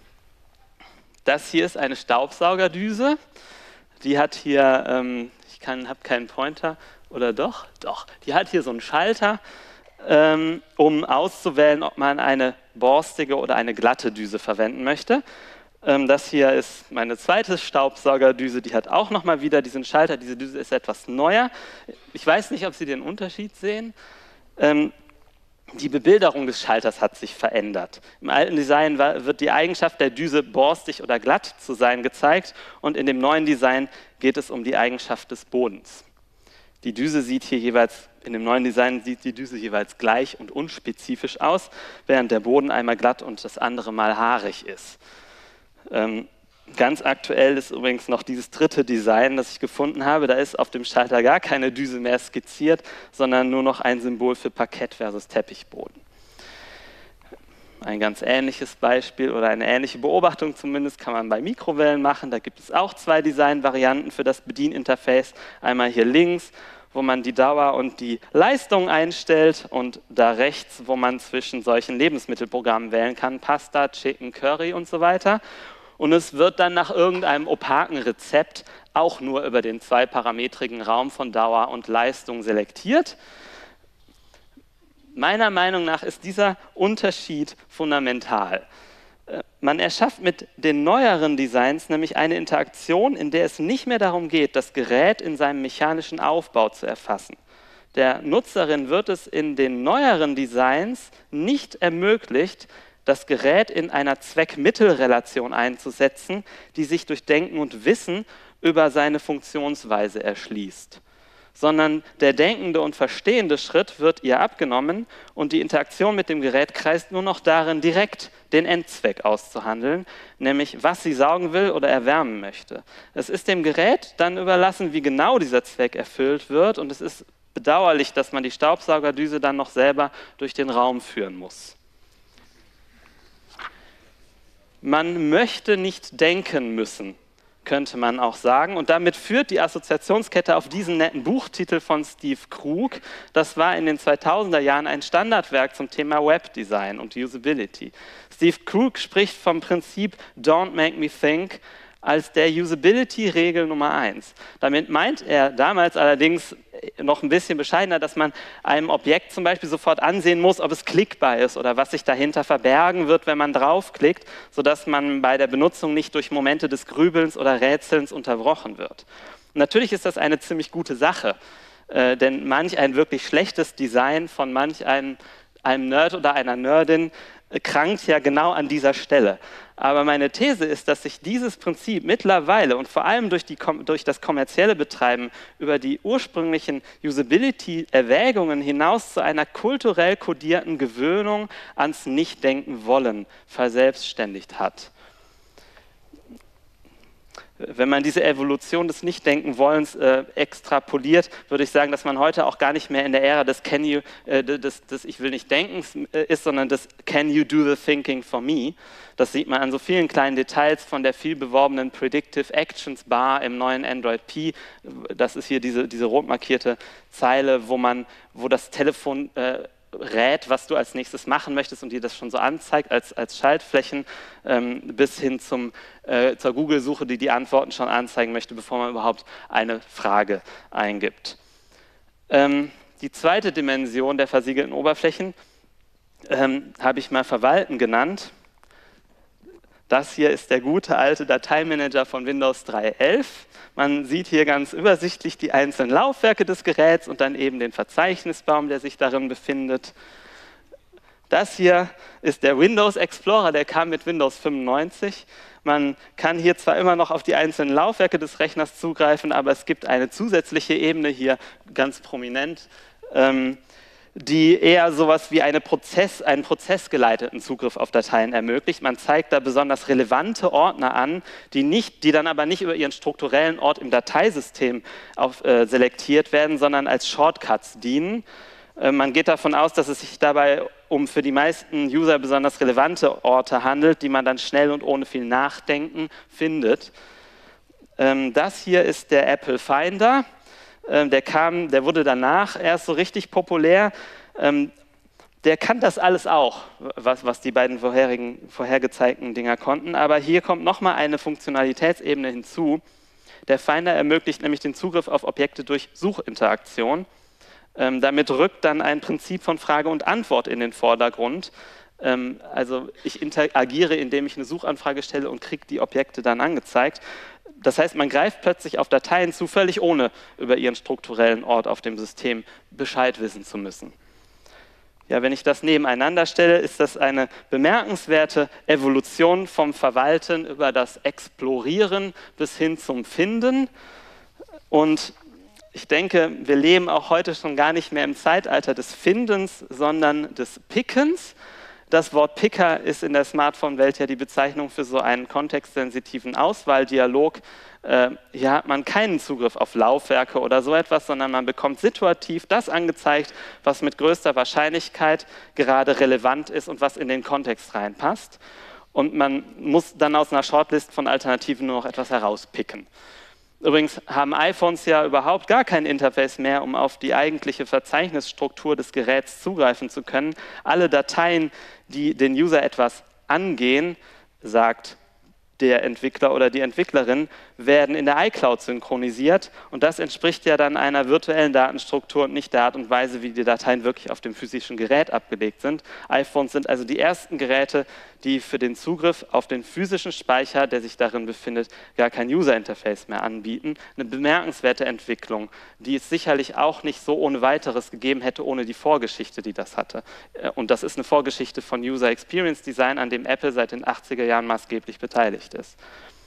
Speaker 2: das hier ist eine Staubsaugerdüse. Die hat hier, ähm, ich habe keinen Pointer, oder doch? Doch, die hat hier so einen Schalter, ähm, um auszuwählen, ob man eine borstige oder eine glatte Düse verwenden möchte. Ähm, das hier ist meine zweite Staubsaugerdüse, die hat auch nochmal wieder diesen Schalter. Diese Düse ist etwas neuer. Ich weiß nicht, ob Sie den Unterschied sehen. Ähm, die Bebilderung des Schalters hat sich verändert. Im alten Design war, wird die Eigenschaft der Düse borstig oder glatt zu sein gezeigt und in dem neuen Design geht es um die Eigenschaft des Bodens. Die Düse sieht hier jeweils, in dem neuen Design sieht die Düse jeweils gleich und unspezifisch aus, während der Boden einmal glatt und das andere mal haarig ist. Ähm, ganz aktuell ist übrigens noch dieses dritte Design, das ich gefunden habe. Da ist auf dem Schalter gar keine Düse mehr skizziert, sondern nur noch ein Symbol für Parkett versus Teppichboden. Ein ganz ähnliches Beispiel oder eine ähnliche Beobachtung zumindest kann man bei Mikrowellen machen. Da gibt es auch zwei Designvarianten für das Bedieninterface. Einmal hier links, wo man die Dauer und die Leistung einstellt und da rechts, wo man zwischen solchen Lebensmittelprogrammen wählen kann, Pasta, Chicken, Curry und so weiter. Und es wird dann nach irgendeinem opaken Rezept auch nur über den zweiparametrigen Raum von Dauer und Leistung selektiert. Meiner Meinung nach ist dieser Unterschied fundamental. Man erschafft mit den neueren Designs nämlich eine Interaktion, in der es nicht mehr darum geht, das Gerät in seinem mechanischen Aufbau zu erfassen. Der Nutzerin wird es in den neueren Designs nicht ermöglicht, das Gerät in einer Zweck-Mittel-Relation einzusetzen, die sich durch Denken und Wissen über seine Funktionsweise erschließt. Sondern der denkende und verstehende Schritt wird ihr abgenommen und die Interaktion mit dem Gerät kreist nur noch darin, direkt den Endzweck auszuhandeln, nämlich was sie saugen will oder erwärmen möchte. Es ist dem Gerät dann überlassen, wie genau dieser Zweck erfüllt wird und es ist bedauerlich, dass man die Staubsaugerdüse dann noch selber durch den Raum führen muss. Man möchte nicht denken müssen, könnte man auch sagen. Und damit führt die Assoziationskette auf diesen netten Buchtitel von Steve Krug. Das war in den zweitausender Jahren ein Standardwerk zum Thema Webdesign und Usability. Steve Krug spricht vom Prinzip Don't make me think als der Usability-Regel Nummer eins. Damit meint er damals allerdings noch ein bisschen bescheidener, dass man einem Objekt zum Beispiel sofort ansehen muss, ob es klickbar ist oder was sich dahinter verbergen wird, wenn man draufklickt, sodass man bei der Benutzung nicht durch Momente des Grübelns oder Rätselns unterbrochen wird. Und natürlich ist das eine ziemlich gute Sache, äh, denn manch ein wirklich schlechtes Design von manch einem, einem Nerd oder einer Nerdin äh, krankt ja genau an dieser Stelle. Aber meine These ist, dass sich dieses Prinzip mittlerweile und vor allem durch, die, durch das kommerzielle Betreiben über die ursprünglichen Usability-Erwägungen hinaus zu einer kulturell kodierten Gewöhnung ans Nicht-Denken-Wollen verselbstständigt hat. Wenn man diese Evolution des Nicht-Denken-Wollens äh, extrapoliert, würde ich sagen, dass man heute auch gar nicht mehr in der Ära des Can you, äh, des, des Ich will nicht denken äh, ist, sondern des Can you do the thinking for me? Das sieht man an so vielen kleinen Details von der viel beworbenen Predictive Actions Bar im neuen Android P. Das ist hier diese, diese rot markierte Zeile, wo, man, wo das Telefon äh, rät, was du als nächstes machen möchtest und dir das schon so anzeigt als, als Schaltflächen, ähm, bis hin zum, äh, zur Google-Suche, die die Antworten schon anzeigen möchte, bevor man überhaupt eine Frage eingibt. Ähm, die zweite Dimension der versiegelten Oberflächen ähm, habe ich mal Verwalten genannt. Das hier ist der gute alte Dateimanager von Windows drei Punkt elf. Man sieht hier ganz übersichtlich die einzelnen Laufwerke des Geräts und dann eben den Verzeichnisbaum, der sich darin befindet. Das hier ist der Windows Explorer, der kam mit Windows fünfundneunzig. Man kann hier zwar immer noch auf die einzelnen Laufwerke des Rechners zugreifen, aber es gibt eine zusätzliche Ebene hier ganz prominent, ähm, die eher sowas wie eine Prozess, einen prozessgeleiteten Zugriff auf Dateien ermöglicht. Man zeigt da besonders relevante Ordner an, die, nicht, die dann aber nicht über ihren strukturellen Ort im Dateisystem auf, äh, selektiert werden, sondern als Shortcuts dienen. Äh, man geht davon aus, dass es sich dabei um für die meisten User besonders relevante Orte handelt, die man dann schnell und ohne viel Nachdenken findet. Ähm, das hier ist der Apple Finder. Der kam, der wurde danach erst so richtig populär. Der kann das alles auch, was, was die beiden vorherigen, vorhergezeigten Dinger konnten. Aber hier kommt nochmal eine Funktionalitätsebene hinzu. Der Finder ermöglicht nämlich den Zugriff auf Objekte durch Suchinteraktion. Damit rückt dann ein Prinzip von Frage und Antwort in den Vordergrund. Also ich interagiere, indem ich eine Suchanfrage stelle und kriege die Objekte dann angezeigt. Das heißt, man greift plötzlich auf Dateien zu, völlig ohne über ihren strukturellen Ort auf dem System Bescheid wissen zu müssen. Ja, wenn ich das nebeneinander stelle, ist das eine bemerkenswerte Evolution vom Verwalten über das Explorieren bis hin zum Finden. Und ich denke, wir leben auch heute schon gar nicht mehr im Zeitalter des Findens, sondern des Pickens. Das Wort Picker ist in der Smartphone-Welt ja die Bezeichnung für so einen kontextsensitiven Auswahldialog. Äh, hier hat man keinen Zugriff auf Laufwerke oder so etwas, sondern man bekommt situativ das angezeigt, was mit größter Wahrscheinlichkeit gerade relevant ist und was in den Kontext reinpasst. Und man muss dann aus einer Shortlist von Alternativen nur noch etwas herauspicken. Übrigens haben iPhones ja überhaupt gar kein Interface mehr, um auf die eigentliche Verzeichnisstruktur des Geräts zugreifen zu können. Alle Dateien, die den User etwas angehen, sagt der Entwickler oder die Entwicklerin, werden in der iCloud synchronisiert und das entspricht ja dann einer virtuellen Datenstruktur und nicht der Art und Weise, wie die Dateien wirklich auf dem physischen Gerät abgelegt sind. iPhones sind also die ersten Geräte, die für den Zugriff auf den physischen Speicher, der sich darin befindet, gar kein User-Interface mehr anbieten. Eine bemerkenswerte Entwicklung, die es sicherlich auch nicht so ohne weiteres gegeben hätte, ohne die Vorgeschichte, die das hatte. Und das ist eine Vorgeschichte von User Experience Design, an dem Apple seit den achtziger Jahren maßgeblich beteiligt ist.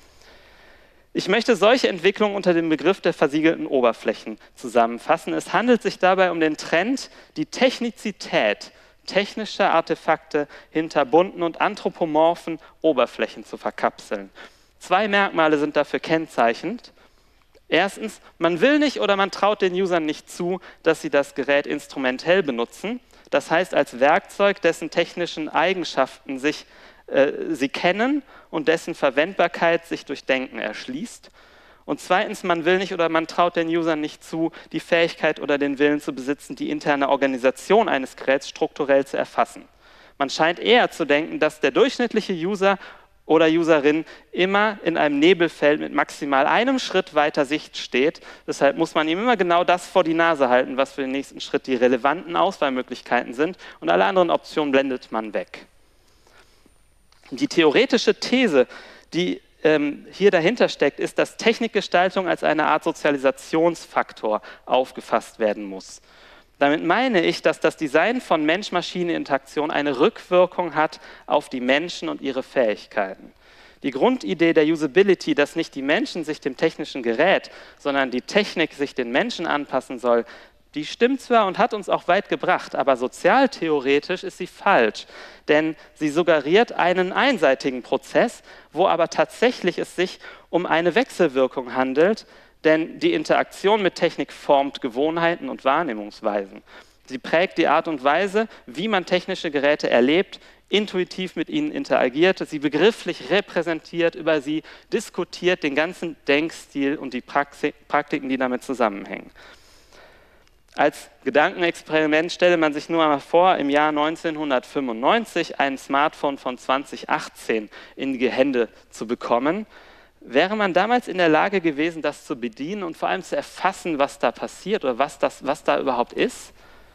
Speaker 2: Ich möchte solche Entwicklungen unter dem Begriff der versiegelten Oberflächen zusammenfassen. Es handelt sich dabei um den Trend, die Technizität technischer Artefakte hinter bunten und anthropomorphen Oberflächen zu verkapseln. Zwei Merkmale sind dafür kennzeichnend. Erstens, man will nicht oder man traut den Usern nicht zu, dass sie das Gerät instrumentell benutzen. Das heißt, als Werkzeug, dessen technischen Eigenschaften sich, äh, sie kennen und dessen Verwendbarkeit sich durch Denken erschließt. Und zweitens, man will nicht oder man traut den Usern nicht zu, die Fähigkeit oder den Willen zu besitzen, die interne Organisation eines Geräts strukturell zu erfassen. Man scheint eher zu denken, dass der durchschnittliche User oder Userin immer in einem Nebelfeld mit maximal einem Schritt weiter Sicht steht. Deshalb muss man ihm immer genau das vor die Nase halten, was für den nächsten Schritt die relevanten Auswahlmöglichkeiten sind, und alle anderen Optionen blendet man weg. Die theoretische These, die ähm, hier dahinter steckt, ist, dass Technikgestaltung als eine Art Sozialisationsfaktor aufgefasst werden muss. Damit meine ich, dass das Design von Mensch-Maschine-Interaktion eine Rückwirkung hat auf die Menschen und ihre Fähigkeiten. Die Grundidee der Usability, dass nicht die Menschen sich dem technischen Gerät, sondern die Technik sich den Menschen anpassen soll, die stimmt zwar und hat uns auch weit gebracht, aber sozialtheoretisch ist sie falsch, denn sie suggeriert einen einseitigen Prozess, wo aber tatsächlich es sich um eine Wechselwirkung handelt, denn die Interaktion mit Technik formt Gewohnheiten und Wahrnehmungsweisen. Sie prägt die Art und Weise, wie man technische Geräte erlebt, intuitiv mit ihnen interagiert, sie begrifflich repräsentiert, über sie diskutiert, den ganzen Denkstil und die Praktiken, die damit zusammenhängen. Als Gedankenexperiment stelle man sich nur einmal vor, im Jahr neunzehnhundertfünfundneunzig ein Smartphone von zwanzig achtzehn in die Hände zu bekommen. Wäre man damals in der Lage gewesen, das zu bedienen und vor allem zu erfassen, was da passiert oder was, das, was da überhaupt ist?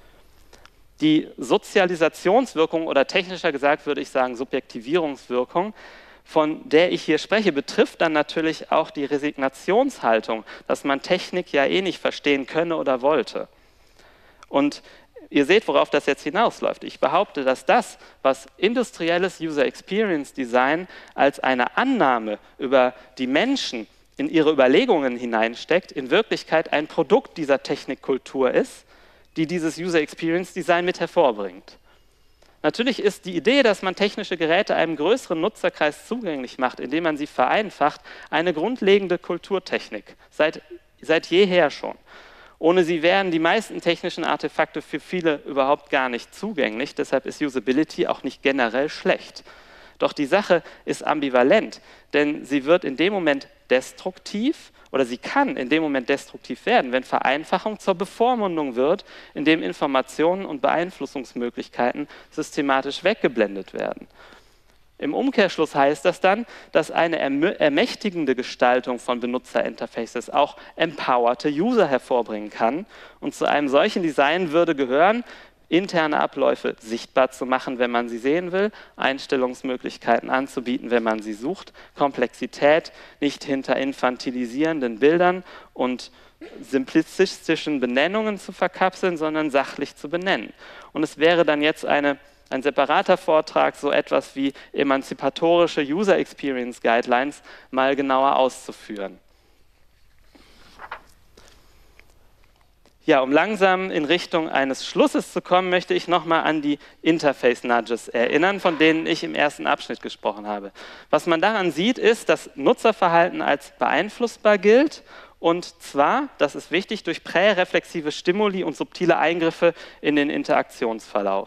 Speaker 2: Die Sozialisationswirkung oder technischer gesagt würde ich sagen Subjektivierungswirkung, von der ich hier spreche, betrifft dann natürlich auch die Resignationshaltung, dass man Technik ja eh nicht verstehen könne oder wollte. Und ihr seht, worauf das jetzt hinausläuft. Ich behaupte, dass das, was industrielles User Experience Design als eine Annahme über die Menschen in ihre Überlegungen hineinsteckt, in Wirklichkeit ein Produkt dieser Technikkultur ist, die dieses User Experience Design mit hervorbringt. Natürlich ist die Idee, dass man technische Geräte einem größeren Nutzerkreis zugänglich macht, indem man sie vereinfacht, eine grundlegende Kulturtechnik, seit, seit jeher schon. Ohne sie wären die meisten technischen Artefakte für viele überhaupt gar nicht zugänglich, deshalb ist Usability auch nicht generell schlecht. Doch die Sache ist ambivalent, denn sie wird in dem Moment destruktiv oder sie kann in dem Moment destruktiv werden, wenn Vereinfachung zur Bevormundung wird, indem Informationen und Beeinflussungsmöglichkeiten systematisch weggeblendet werden. Im Umkehrschluss heißt das dann, dass eine ermächtigende Gestaltung von Benutzerinterfaces auch empowerte User hervorbringen kann. Und zu einem solchen Design würde gehören, interne Abläufe sichtbar zu machen, wenn man sie sehen will, Einstellungsmöglichkeiten anzubieten, wenn man sie sucht, Komplexität nicht hinter infantilisierenden Bildern und simplistischen Benennungen zu verkapseln, sondern sachlich zu benennen. Und es wäre dann jetzt eine Ein separater Vortrag, so etwas wie emanzipatorische User Experience Guidelines mal genauer auszuführen. Ja, um langsam in Richtung eines Schlusses zu kommen, möchte ich nochmal an die Interface Nudges erinnern, von denen ich im ersten Abschnitt gesprochen habe. Was man daran sieht, ist, dass Nutzerverhalten als beeinflussbar gilt, und zwar, das ist wichtig, durch präreflexive Stimuli und subtile Eingriffe in den Interaktionsverlauf.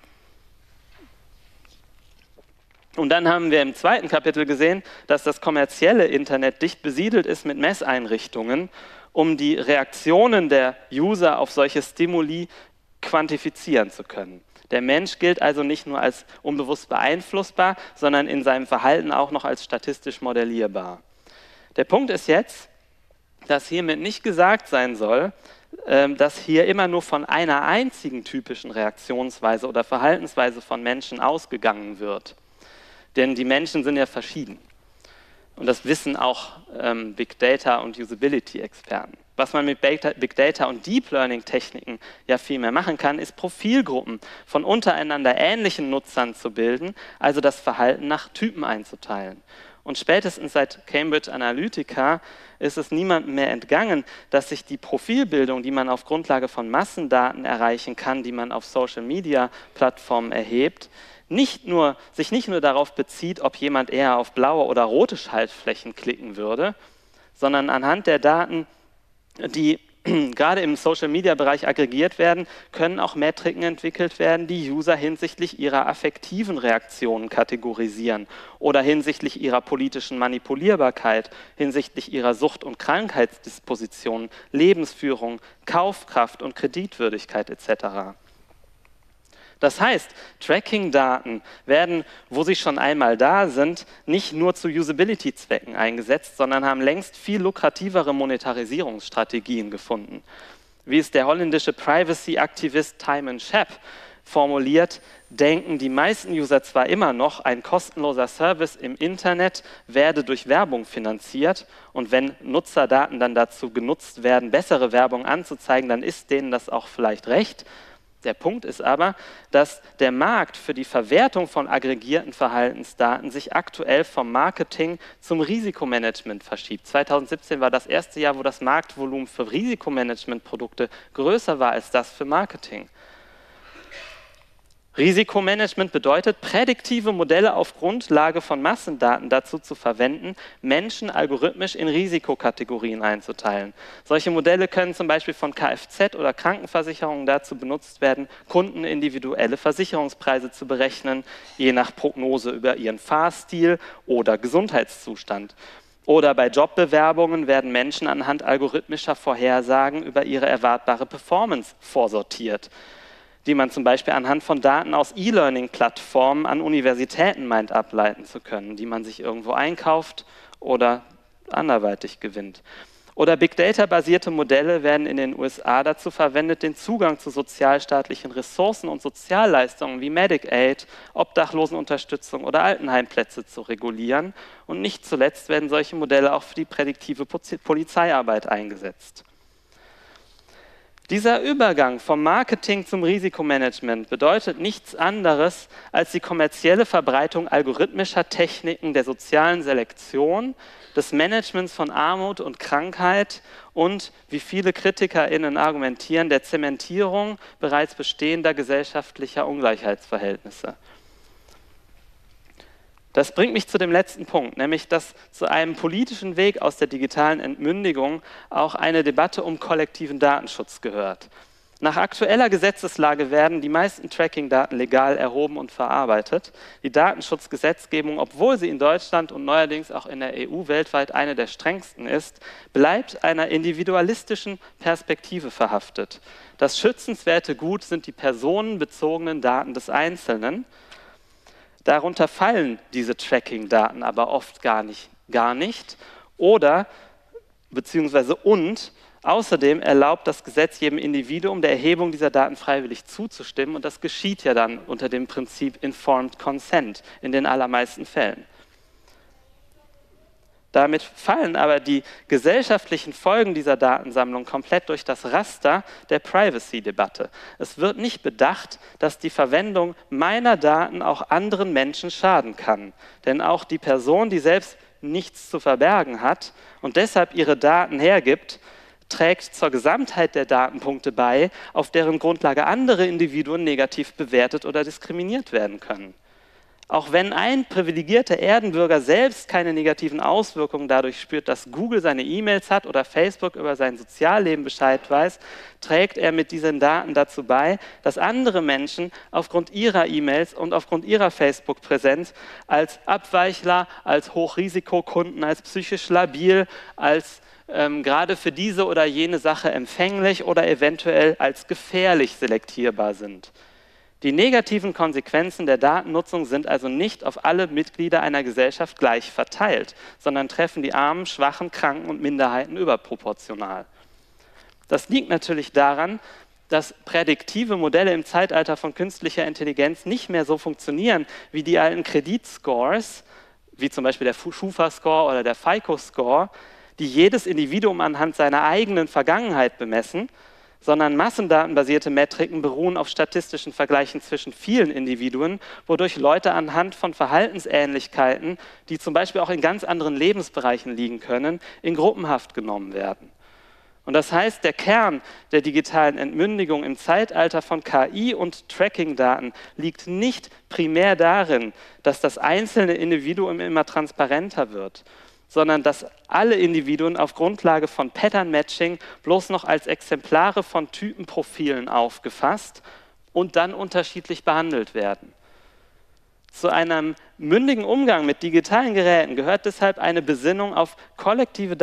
Speaker 2: Und dann haben wir im zweiten Kapitel gesehen, dass das kommerzielle Internet dicht besiedelt ist mit Messeinrichtungen, um die Reaktionen der User auf solche Stimuli quantifizieren zu können. Der Mensch gilt also nicht nur als unbewusst beeinflussbar, sondern in seinem Verhalten auch noch als statistisch modellierbar. Der Punkt ist jetzt, dass hiermit nicht gesagt sein soll, dass hier immer nur von einer einzigen typischen Reaktionsweise oder Verhaltensweise von Menschen ausgegangen wird. Denn die Menschen sind ja verschieden. Und das wissen auch ähm, Big Data und Usability-Experten. Was man mit Big Data und Deep Learning-Techniken ja viel mehr machen kann, ist Profilgruppen von untereinander ähnlichen Nutzern zu bilden, also das Verhalten nach Typen einzuteilen. Und spätestens seit Cambridge Analytica ist es niemandem mehr entgangen, dass sich die Profilbildung, die man auf Grundlage von Massendaten erreichen kann, die man auf Social-Media-Plattformen erhebt, nicht nur, sich nicht nur darauf bezieht, ob jemand eher auf blaue oder rote Schaltflächen klicken würde, sondern anhand der Daten, die gerade im Social-Media-Bereich aggregiert werden, können auch Metriken entwickelt werden, die User hinsichtlich ihrer affektiven Reaktionen kategorisieren oder hinsichtlich ihrer politischen Manipulierbarkeit, hinsichtlich ihrer Sucht- und Krankheitsdispositionen, Lebensführung, Kaufkraft und Kreditwürdigkeit et cetera. Das heißt, Tracking-Daten werden, wo sie schon einmal da sind, nicht nur zu Usability-Zwecken eingesetzt, sondern haben längst viel lukrativere Monetarisierungsstrategien gefunden. Wie es der holländische Privacy-Aktivist Thymen Shep formuliert, denken die meisten User zwar immer noch, ein kostenloser Service im Internet werde durch Werbung finanziert und wenn Nutzerdaten dann dazu genutzt werden, bessere Werbung anzuzeigen, dann ist denen das auch vielleicht recht. Der Punkt ist aber, dass der Markt für die Verwertung von aggregierten Verhaltensdaten sich aktuell vom Marketing zum Risikomanagement verschiebt. zweitausendsiebzehn war das erste Jahr, wo das Marktvolumen für Risikomanagementprodukte größer war als das für Marketing. Risikomanagement bedeutet, prädiktive Modelle auf Grundlage von Massendaten dazu zu verwenden, Menschen algorithmisch in Risikokategorien einzuteilen. Solche Modelle können zum Beispiel von Kfz- oder Krankenversicherungen dazu benutzt werden, Kunden individuelle Versicherungspreise zu berechnen, je nach Prognose über ihren Fahrstil oder Gesundheitszustand. Oder bei Jobbewerbungen werden Menschen anhand algorithmischer Vorhersagen über ihre erwartbare Performance vorsortiert, die man zum Beispiel anhand von Daten aus E-Learning-Plattformen an Universitäten meint ableiten zu können, die man sich irgendwo einkauft oder anderweitig gewinnt. Oder Big Data-basierte Modelle werden in den U S A dazu verwendet, den Zugang zu sozialstaatlichen Ressourcen und Sozialleistungen wie Medicaid, Obdachlosenunterstützung oder Altenheimplätze zu regulieren. Und nicht zuletzt werden solche Modelle auch für die prädiktive Polizeiarbeit eingesetzt. Dieser Übergang vom Marketing zum Risikomanagement bedeutet nichts anderes als die kommerzielle Verbreitung algorithmischer Techniken der sozialen Selektion, des Managements von Armut und Krankheit und, wie viele KritikerInnen argumentieren, der Zementierung bereits bestehender gesellschaftlicher Ungleichheitsverhältnisse. Das bringt mich zu dem letzten Punkt, nämlich dass zu einem politischen Weg aus der digitalen Entmündigung auch eine Debatte um kollektiven Datenschutz gehört. Nach aktueller Gesetzeslage werden die meisten Tracking-Daten legal erhoben und verarbeitet. Die Datenschutzgesetzgebung, obwohl sie in Deutschland und neuerdings auch in der E U weltweit eine der strengsten ist, bleibt einer individualistischen Perspektive verhaftet. Das schützenswerte Gut sind die personenbezogenen Daten des Einzelnen. Darunter fallen diese Tracking-Daten aber oft gar nicht, gar nicht oder beziehungsweise und außerdem erlaubt das Gesetz jedem Individuum der Erhebung dieser Daten freiwillig zuzustimmen und das geschieht ja dann unter dem Prinzip Informed Consent in den allermeisten Fällen. Damit fallen aber die gesellschaftlichen Folgen dieser Datensammlung komplett durch das Raster der Privacy-Debatte. Es wird nicht bedacht, dass die Verwendung meiner Daten auch anderen Menschen schaden kann. Denn auch die Person, die selbst nichts zu verbergen hat und deshalb ihre Daten hergibt, trägt zur Gesamtheit der Datenpunkte bei, auf deren Grundlage andere Individuen negativ bewertet oder diskriminiert werden können. Auch wenn ein privilegierter Erdenbürger selbst keine negativen Auswirkungen dadurch spürt, dass Google seine E-Mails hat oder Facebook über sein Sozialleben Bescheid weiß, trägt er mit diesen Daten dazu bei, dass andere Menschen aufgrund ihrer E-Mails und aufgrund ihrer Facebook-Präsenz als Abweichler, als Hochrisikokunden, als psychisch labil, als ähm, gerade für diese oder jene Sache empfänglich oder eventuell als gefährlich selektierbar sind. Die negativen Konsequenzen der Datennutzung sind also nicht auf alle Mitglieder einer Gesellschaft gleich verteilt, sondern treffen die Armen, Schwachen, Kranken und Minderheiten überproportional. Das liegt natürlich daran, dass prädiktive Modelle im Zeitalter von künstlicher Intelligenz nicht mehr so funktionieren wie die alten Kreditscores, wie zum Beispiel der Schufa-Score oder der FICO-Score, die jedes Individuum anhand seiner eigenen Vergangenheit bemessen, sondern massendatenbasierte Metriken beruhen auf statistischen Vergleichen zwischen vielen Individuen, wodurch Leute anhand von Verhaltensähnlichkeiten, die zum Beispiel auch in ganz anderen Lebensbereichen liegen können, in Gruppenhaft genommen werden. Und das heißt, der Kern der digitalen Entmündigung im Zeitalter von K I und Tracking-Daten liegt nicht primär darin, dass das einzelne Individuum immer transparenter wird, sondern dass alle Individuen auf Grundlage von Pattern-Matching bloß noch als Exemplare von Typenprofilen aufgefasst und dann unterschiedlich behandelt werden. Zu einem mündigen Umgang mit digitalen Geräten gehört deshalb eine Besinnung auf kollektive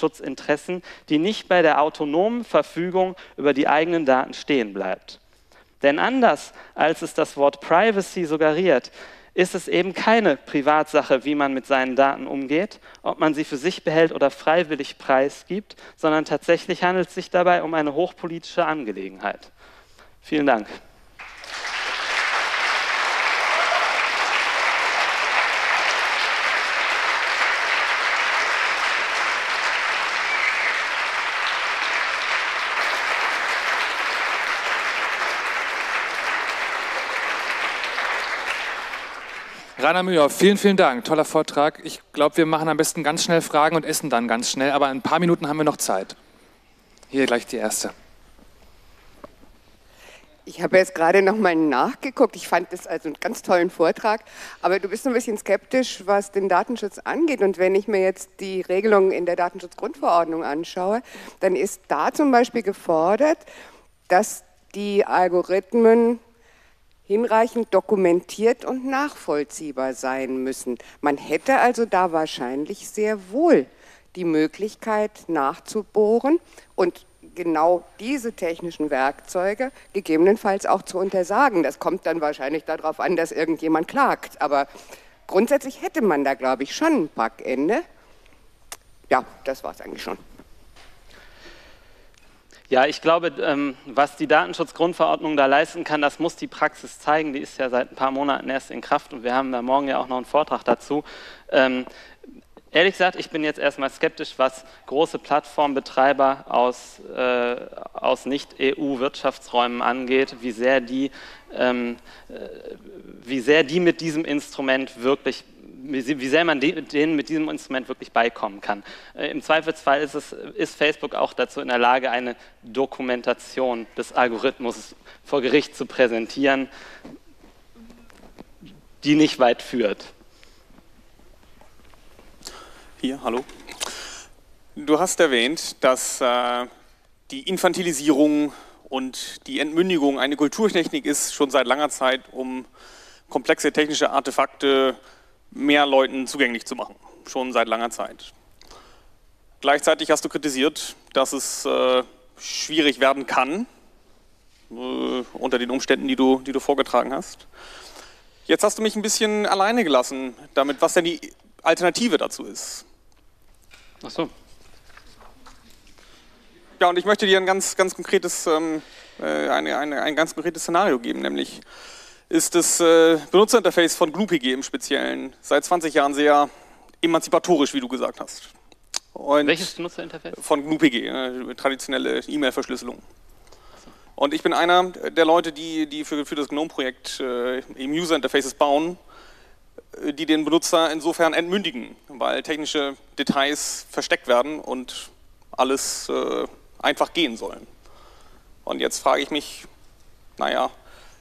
Speaker 2: Datenschutzinteressen, die nicht bei der autonomen Verfügung über die eigenen Daten stehen bleibt. Denn anders als es das Wort Privacy suggeriert, ist es eben keine Privatsache, wie man mit seinen Daten umgeht, ob man sie für sich behält oder freiwillig preisgibt, sondern tatsächlich handelt es sich dabei um eine hochpolitische Angelegenheit. Vielen Dank.
Speaker 1: Rainer Mühlhoff, vielen, vielen Dank. Toller Vortrag. Ich glaube, wir machen am besten ganz schnell Fragen und essen dann ganz schnell, aber in ein paar Minuten haben wir noch Zeit. Hier gleich die erste.
Speaker 3: Ich habe jetzt gerade noch mal nachgeguckt. Ich fand das also einen ganz tollen Vortrag. Aber du bist ein bisschen skeptisch, was den Datenschutz angeht. Und wenn ich mir jetzt die Regelungen in der Datenschutzgrundverordnung anschaue, dann ist da zum Beispiel gefordert, dass die Algorithmen hinreichend dokumentiert und nachvollziehbar sein müssen. Man hätte also da wahrscheinlich sehr wohl die Möglichkeit nachzubohren und genau diese technischen Werkzeuge gegebenenfalls auch zu untersagen. Das kommt dann wahrscheinlich darauf an, dass irgendjemand klagt. Aber grundsätzlich hätte man da, glaube ich, schon ein Packende. Ja, das war es eigentlich schon.
Speaker 2: Ja, ich glaube, ähm, was die Datenschutzgrundverordnung da leisten kann, das muss die Praxis zeigen. Die ist ja seit ein paar Monaten erst in Kraft und wir haben da morgen ja auch noch einen Vortrag dazu. Ähm, ehrlich gesagt, ich bin jetzt erstmal skeptisch, was große Plattformbetreiber aus, äh, aus Nicht-E U-Wirtschaftsräumen angeht, wie sehr, die, ähm, äh, wie sehr die mit diesem Instrument wirklich wie sehr man denen mit diesem Instrument wirklich beikommen kann. Im Zweifelsfall ist, es, ist Facebook auch dazu in der Lage, eine Dokumentation des Algorithmus vor Gericht zu präsentieren, die nicht weit führt.
Speaker 4: Hier, hallo. Du hast erwähnt, dass äh, die Infantilisierung und die Entmündigung eine Kulturtechnik ist, schon seit langer Zeit, um komplexe technische Artefakte mehr Leuten zugänglich zu machen, schon seit langer Zeit. Gleichzeitig hast du kritisiert, dass es äh, schwierig werden kann, äh, unter den Umständen, die du, die du vorgetragen hast. Jetzt hast du mich ein bisschen alleine gelassen damit, was denn die Alternative dazu ist.
Speaker 2: Ach so.
Speaker 4: Ja, und ich möchte dir ein ganz, ganz konkretes, ähm, eine, eine, ein ganz konkretes Szenario geben, nämlich ist das äh, Benutzerinterface von GnuPG im Speziellen seit zwanzig Jahren sehr emanzipatorisch, wie du gesagt hast. Und
Speaker 2: welches Benutzerinterface?
Speaker 4: Von GnuPG, äh, traditionelle E-Mail-Verschlüsselung. Und ich bin einer der Leute, die, die für, für das GNOME-Projekt äh, eben User-Interfaces bauen, die den Benutzer insofern entmündigen, weil technische Details versteckt werden und alles äh, einfach gehen sollen. Und jetzt frage ich mich, naja,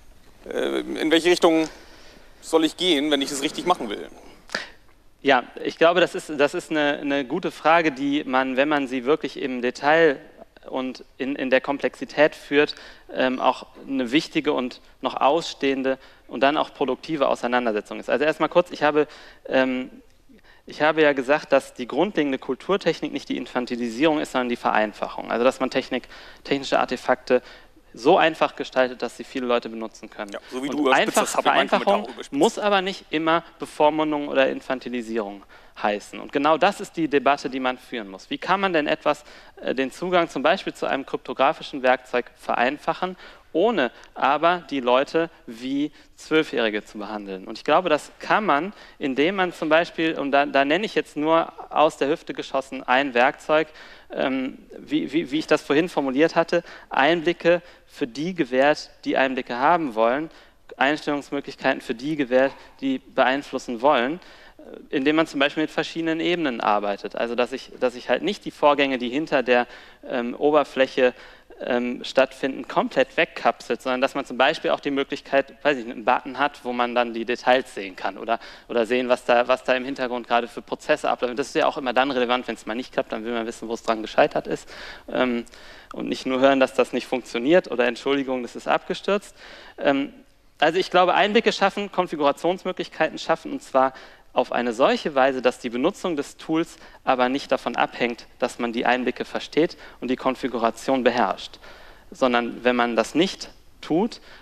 Speaker 4: in welche Richtung soll ich gehen, wenn ich es richtig machen will?
Speaker 2: Ja, ich glaube, das ist, das ist eine, eine gute Frage, die man, wenn man sie wirklich im Detail und in, in der Komplexität führt, ähm, auch eine wichtige und noch ausstehende und dann auch produktive Auseinandersetzung ist. Also erstmal kurz, ich habe, ähm, ich habe ja gesagt, dass die grundlegende Kulturtechnik nicht die Infantilisierung ist, sondern die Vereinfachung. Also dass man Technik, technische Artefakte so einfach gestaltet, dass sie viele Leute benutzen können. Ja,
Speaker 4: so wie
Speaker 2: und
Speaker 4: du
Speaker 2: einfach, Vereinfachung muss aber nicht immer Bevormundung oder Infantilisierung heißen. Und genau das ist die Debatte, die man führen muss. Wie kann man denn etwas, äh, den Zugang zum Beispiel zu einem kryptografischen Werkzeug vereinfachen, ohne aber die Leute wie Zwölfjährige zu behandeln? Und ich glaube, das kann man, indem man zum Beispiel, und da, da nenne ich jetzt nur aus der Hüfte geschossen ein Werkzeug, ähm, wie, wie, wie ich das vorhin formuliert hatte, Einblicke für die gewährt, die Einblicke haben wollen, Einstellungsmöglichkeiten für die gewährt, die beeinflussen wollen, indem man zum Beispiel mit verschiedenen Ebenen arbeitet. Also dass ich, dass ich halt nicht die Vorgänge, die hinter der ähm, Oberfläche ähm, stattfinden, komplett wegkapselt, sondern dass man zum Beispiel auch die Möglichkeit, weiß ich, einen Button hat, wo man dann die Details sehen kann oder, oder sehen, was da, was da im Hintergrund gerade für Prozesse ablaufen. Das ist ja auch immer dann relevant, wenn es mal nicht klappt, dann will man wissen, wo es dran gescheitert ist. Ähm, und nicht nur hören, dass das nicht funktioniert oder Entschuldigung, das ist abgestürzt. Ähm, also ich glaube, Einblicke schaffen, Konfigurationsmöglichkeiten schaffen, und zwar auf eine solche Weise, dass die Benutzung des Tools aber nicht davon abhängt, dass man die Einblicke versteht und die Konfiguration beherrscht. Sondern wenn man das nicht tut,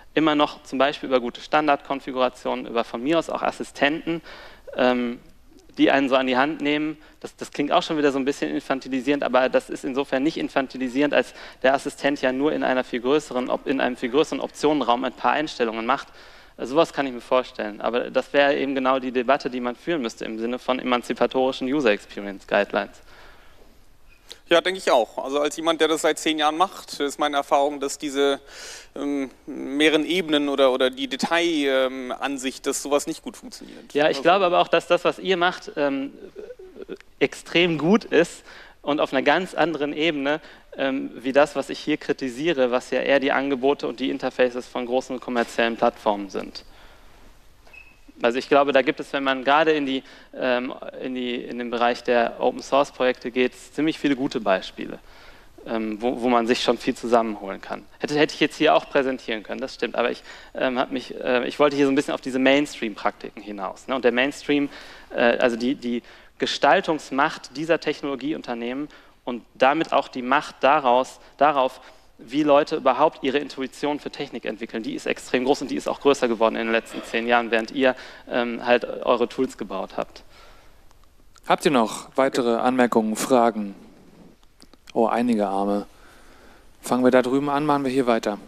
Speaker 2: immer noch zum Beispiel über gute Standardkonfigurationen, über von mir aus auch Assistenten, ähm, die einen so an die Hand nehmen. Das, das klingt auch schon wieder so ein bisschen infantilisierend, aber das ist insofern nicht infantilisierend, als der Assistent ja nur in, einer viel größeren, in einem viel größeren Optionenraum ein paar Einstellungen macht. Also sowas kann ich mir vorstellen, aber das wäre eben genau die Debatte, die man führen müsste im Sinne von emanzipatorischen User Experience Guidelines.
Speaker 4: Ja, denke ich auch. Also als jemand, der das seit zehn Jahren macht, ist meine Erfahrung, dass diese ähm, mehreren Ebenen oder, oder die Detailansicht, ähm, dass sowas nicht gut funktioniert.
Speaker 2: Ja, ich
Speaker 4: also,
Speaker 2: glaube aber auch, dass das, was ihr macht, ähm, extrem gut ist und auf einer ganz anderen Ebene, ähm, wie das, was ich hier kritisiere, was ja eher die Angebote und die Interfaces von großen kommerziellen Plattformen sind. Also ich glaube, da gibt es, wenn man gerade in, die, ähm, in, die, in den Bereich der Open-Source-Projekte geht, ziemlich viele gute Beispiele, ähm, wo, wo man sich schon viel zusammenholen kann. Hätte, hätte ich jetzt hier auch präsentieren können, das stimmt, aber ich, ähm, hab mich, äh, ich wollte hier so ein bisschen auf diese Mainstream-Praktiken hinaus. Ne? Und der Mainstream, äh, also die, die Gestaltungsmacht dieser Technologieunternehmen und damit auch die Macht daraus, darauf, wie Leute überhaupt ihre Intuition für Technik entwickeln, die ist extrem groß und die ist auch größer geworden in den letzten zehn Jahren, während ihr ähm, halt eure Tools gebaut habt.
Speaker 1: Habt ihr noch weitere Anmerkungen, Fragen? Oh, einige Arme. Fangen wir da drüben an, machen wir hier weiter.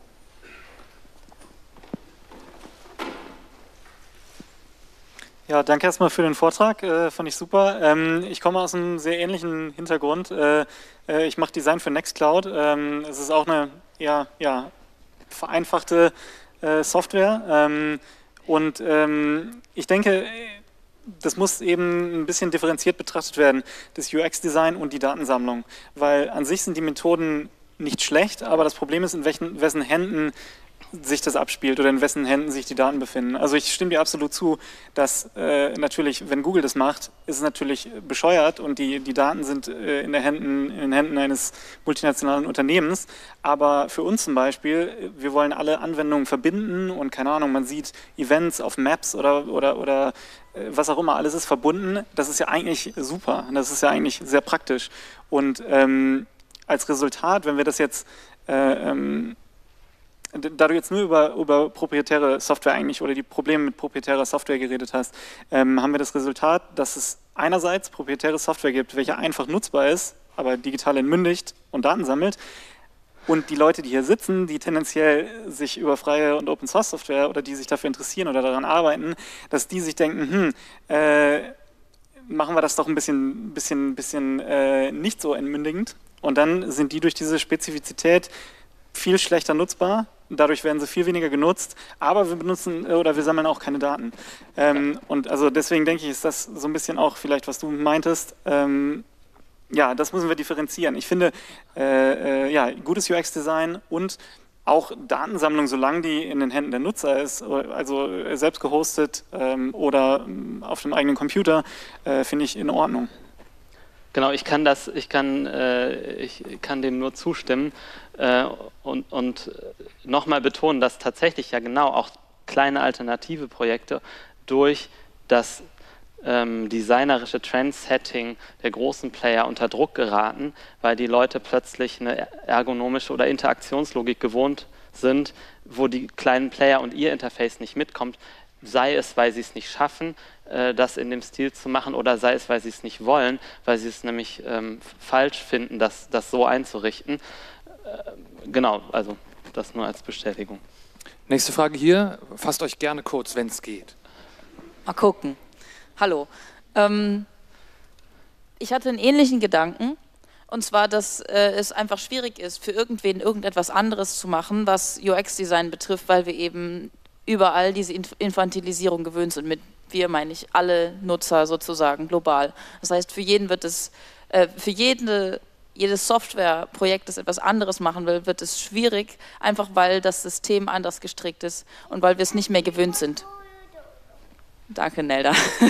Speaker 5: Ja, danke erstmal für den Vortrag, äh, fand ich super. Ähm, ich komme aus einem sehr ähnlichen Hintergrund. Äh, äh, ich mache Design für Nextcloud. Ähm, es ist auch eine eher ja, vereinfachte äh, Software. Ähm, und ähm, ich denke, das muss eben ein bisschen differenziert betrachtet werden, das U X-Design und die Datensammlung. Weil an sich sind die Methoden nicht schlecht, aber das Problem ist, in welchen, wessen Händen sich das abspielt oder in wessen Händen sich die Daten befinden. Also ich stimme dir absolut zu, dass äh, natürlich, wenn Google das macht, ist es natürlich bescheuert und die, die Daten sind äh, in, der Händen, in den Händen eines multinationalen Unternehmens. Aber für uns zum Beispiel, wir wollen alle Anwendungen verbinden und keine Ahnung, man sieht Events auf Maps oder, oder, oder äh, was auch immer, alles ist verbunden. Das ist ja eigentlich super, das ist ja eigentlich sehr praktisch. Und ähm, als Resultat, wenn wir das jetzt äh, ähm, da du jetzt nur über, über proprietäre Software eigentlich oder die Probleme mit proprietärer Software geredet hast, ähm, haben wir das Resultat, dass es einerseits proprietäre Software gibt, welche einfach nutzbar ist, aber digital entmündigt und Daten sammelt. Und die Leute, die hier sitzen, die tendenziell sich über freie und Open Source Software oder die sich dafür interessieren oder daran arbeiten, dass die sich denken, hm, äh, machen wir das doch ein bisschen, bisschen, bisschen äh, nicht so entmündigend. Und dann sind die durch diese Spezifizität viel schlechter nutzbar. Dadurch werden sie viel weniger genutzt, aber wir benutzen oder wir sammeln auch keine Daten. Ähm, und also deswegen denke ich, ist das so ein bisschen auch vielleicht, was du meintest. Ähm, ja, das müssen wir differenzieren. Ich finde, äh, äh, ja, gutes U X-Design und auch Datensammlung, solange die in den Händen der Nutzer ist, also selbst gehostet ähm, oder auf dem eigenen Computer, äh, finde ich in Ordnung.
Speaker 2: Genau, ich kann das, ich kann, äh, ich kann dem nur zustimmen äh, und, und nochmal betonen, dass tatsächlich ja genau auch kleine alternative Projekte durch das ähm, designerische Trendsetting der großen Player unter Druck geraten, weil die Leute plötzlich eine ergonomische oder Interaktionslogik gewohnt sind, wo die kleinen Player und ihr Interface nicht mitkommt, sei es, weil sie es nicht schaffen, äh, das in dem Stil zu machen, oder sei es, weil sie es nicht wollen, weil sie es nämlich ähm, falsch finden, das, das so einzurichten. Äh, genau, also das nur als Bestätigung.
Speaker 1: Nächste Frage hier. Fasst euch gerne kurz, wenn es geht.
Speaker 6: Mal gucken. Hallo. Ähm, ich hatte einen ähnlichen Gedanken, und zwar, dass äh, es einfach schwierig ist, für irgendwen irgendetwas anderes zu machen, was U X-Design betrifft, weil wir eben überall diese Infantilisierung gewöhnt sind. Mit wir meine ich alle Nutzer sozusagen global. Das heißt, für jeden wird es, äh, für jede, jedes Softwareprojekt, das etwas anderes machen will, wird es schwierig, einfach weil das System anders gestrickt ist und weil wir es nicht mehr gewöhnt sind. Danke, Nelda.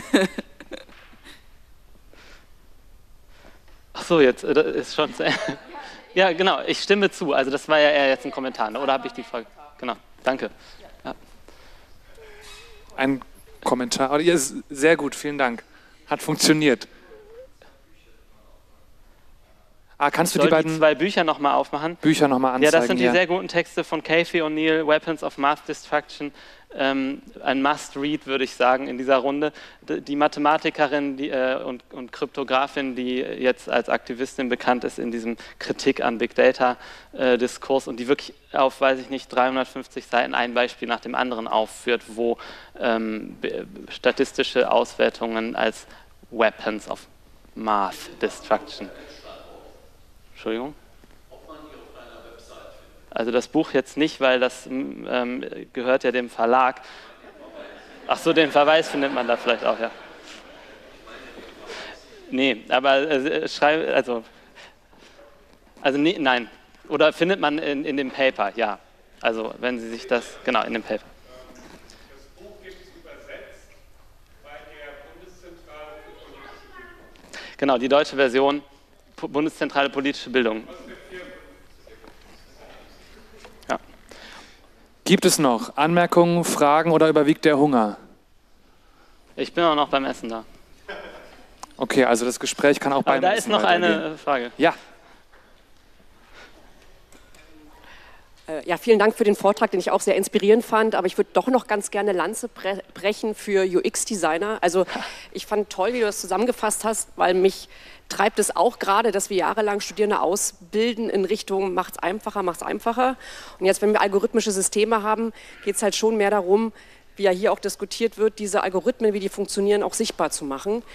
Speaker 2: Ach so, jetzt äh, ist schon zu Ende. Ja, genau, ich stimme zu. Also das war ja eher jetzt ein Kommentar, ne? Oder habe ich die Frage? Genau, danke. Ja.
Speaker 1: Ein Kommentar. Oh, ja, sehr gut, vielen Dank. Hat funktioniert. Ah, kannst du
Speaker 2: Soll
Speaker 1: die beiden
Speaker 2: die zwei Bücher nochmal aufmachen?
Speaker 1: Bücher nochmal anzeigen?
Speaker 2: Ja, das sind die sehr guten Texte von Cathy O'Neill, Weapons of Mass Destruction. Ähm, ein Must-Read, würde ich sagen, in dieser Runde. Die Mathematikerin die, äh, und, und Kryptografin, die jetzt als Aktivistin bekannt ist in diesem Kritik an Big Data-Diskurs äh, und die wirklich auf, weiß ich nicht, dreihundertfünfzig Seiten ein Beispiel nach dem anderen aufführt, wo ähm, statistische Auswertungen als Weapons of Mass Destruction. Entschuldigung? Also das Buch jetzt nicht, weil das ähm, gehört ja dem Verlag. Ach so, den Verweis findet man da vielleicht auch, ja. Nee, aber äh, schreib, also, also nee, nein. Oder findet man in, in dem Paper, ja. Also wenn Sie sich das, genau, in dem Paper.
Speaker 4: Das Buch gibt es übersetzt bei der Bundeszentrale für politische Bildung.
Speaker 2: Genau, die deutsche Version, Bundeszentrale politische Bildung.
Speaker 1: Gibt es noch Anmerkungen, Fragen oder überwiegt der Hunger?
Speaker 2: Ich bin auch noch beim Essen da.
Speaker 1: Okay, also das Gespräch kann auch
Speaker 2: Aber
Speaker 1: beim
Speaker 2: da
Speaker 1: Essen
Speaker 2: ist noch
Speaker 1: weitergehen.
Speaker 2: eine Frage.
Speaker 1: Ja.
Speaker 7: Ja, vielen Dank für den Vortrag, den ich auch sehr inspirierend fand, aber ich würde doch noch ganz gerne Lanze brechen für U X-Designer. Also ich fand toll, wie du das zusammengefasst hast, weil mich treibt es auch gerade, dass wir jahrelang Studierende ausbilden in Richtung macht's einfacher, macht's einfacher. Und jetzt, wenn wir algorithmische Systeme haben, geht es halt schon mehr darum, wie ja hier auch diskutiert wird, diese Algorithmen, wie die funktionieren, auch sichtbar zu machen.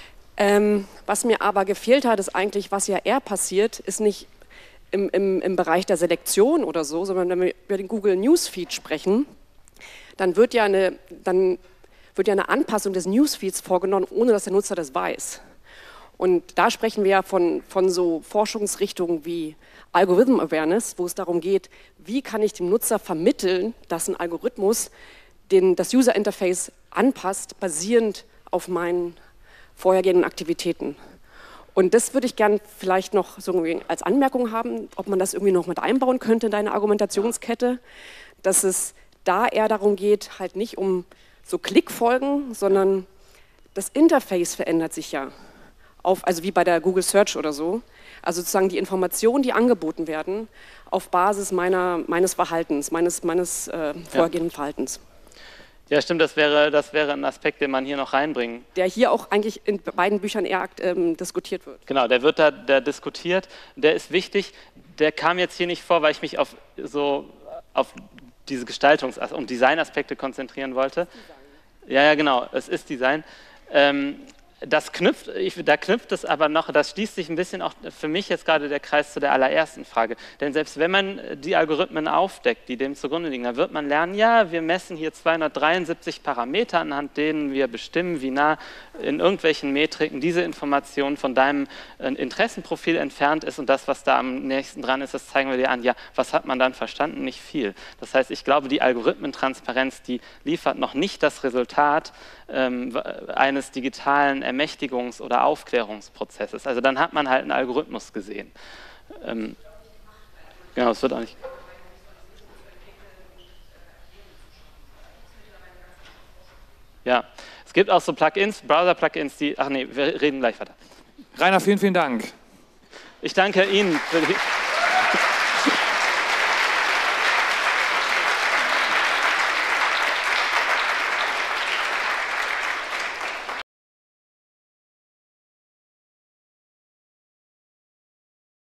Speaker 7: Ähm, was mir aber gefehlt hat, ist eigentlich, was ja eher passiert, ist nicht Im, im, im Bereich der Selektion oder so, sondern wenn wir über den Google Newsfeed sprechen, dann wird ja eine, dann wird ja eine Anpassung des Newsfeeds vorgenommen, ohne dass der Nutzer das weiß. Und da sprechen wir ja von, von so Forschungsrichtungen wie Algorithm Awareness, wo es darum geht, wie kann ich dem Nutzer vermitteln, dass ein Algorithmus den, das User Interface anpasst, basierend auf meinen vorhergehenden Aktivitäten. Und das würde ich gern vielleicht noch so als Anmerkung haben, ob man das irgendwie noch mit einbauen könnte in deine Argumentationskette, dass es da eher darum geht, halt nicht um so Klickfolgen, sondern das Interface verändert sich ja, auf, also wie bei der Google Search oder so. Also sozusagen die Informationen, die angeboten werden, auf Basis meiner, meines Verhaltens, meines, meines äh, vorhergehenden ja. Verhaltens.
Speaker 2: Ja, stimmt, das wäre, das wäre ein Aspekt, den man hier noch reinbringen.
Speaker 7: Der hier auch eigentlich in beiden Büchern eher ähm, diskutiert wird.
Speaker 2: Genau, der wird da der diskutiert, der ist wichtig. Der kam jetzt hier nicht vor, weil ich mich auf, so, auf diese Gestaltungs- und Designaspekte konzentrieren wollte. Ja, ja, genau, es ist Design. Ähm, Das knüpft, ich, da knüpft es aber noch, das schließt sich ein bisschen auch für mich jetzt gerade der Kreis zu der allerersten Frage. Denn selbst wenn man die Algorithmen aufdeckt, die dem zugrunde liegen, dann wird man lernen, ja, wir messen hier zweihundertdreiundsiebzig Parameter, anhand denen wir bestimmen, wie nah in irgendwelchen Metriken diese Information von deinem Interessenprofil entfernt ist und das, was da am nächsten dran ist, das zeigen wir dir an. Ja, was hat man dann verstanden? Nicht viel. Das heißt, ich glaube, die Algorithmentransparenz, die liefert noch nicht das Resultat ähm, eines digitalen Ermächtigungs- oder Aufklärungsprozesses. Also dann hat man halt einen Algorithmus gesehen. Ähm, genau, das wird auch nicht... Ja, es gibt auch so Plugins, Browser-Plugins, die... Ach nee, wir reden gleich weiter.
Speaker 1: Rainer, vielen, vielen Dank.
Speaker 2: Ich danke Ihnen für die...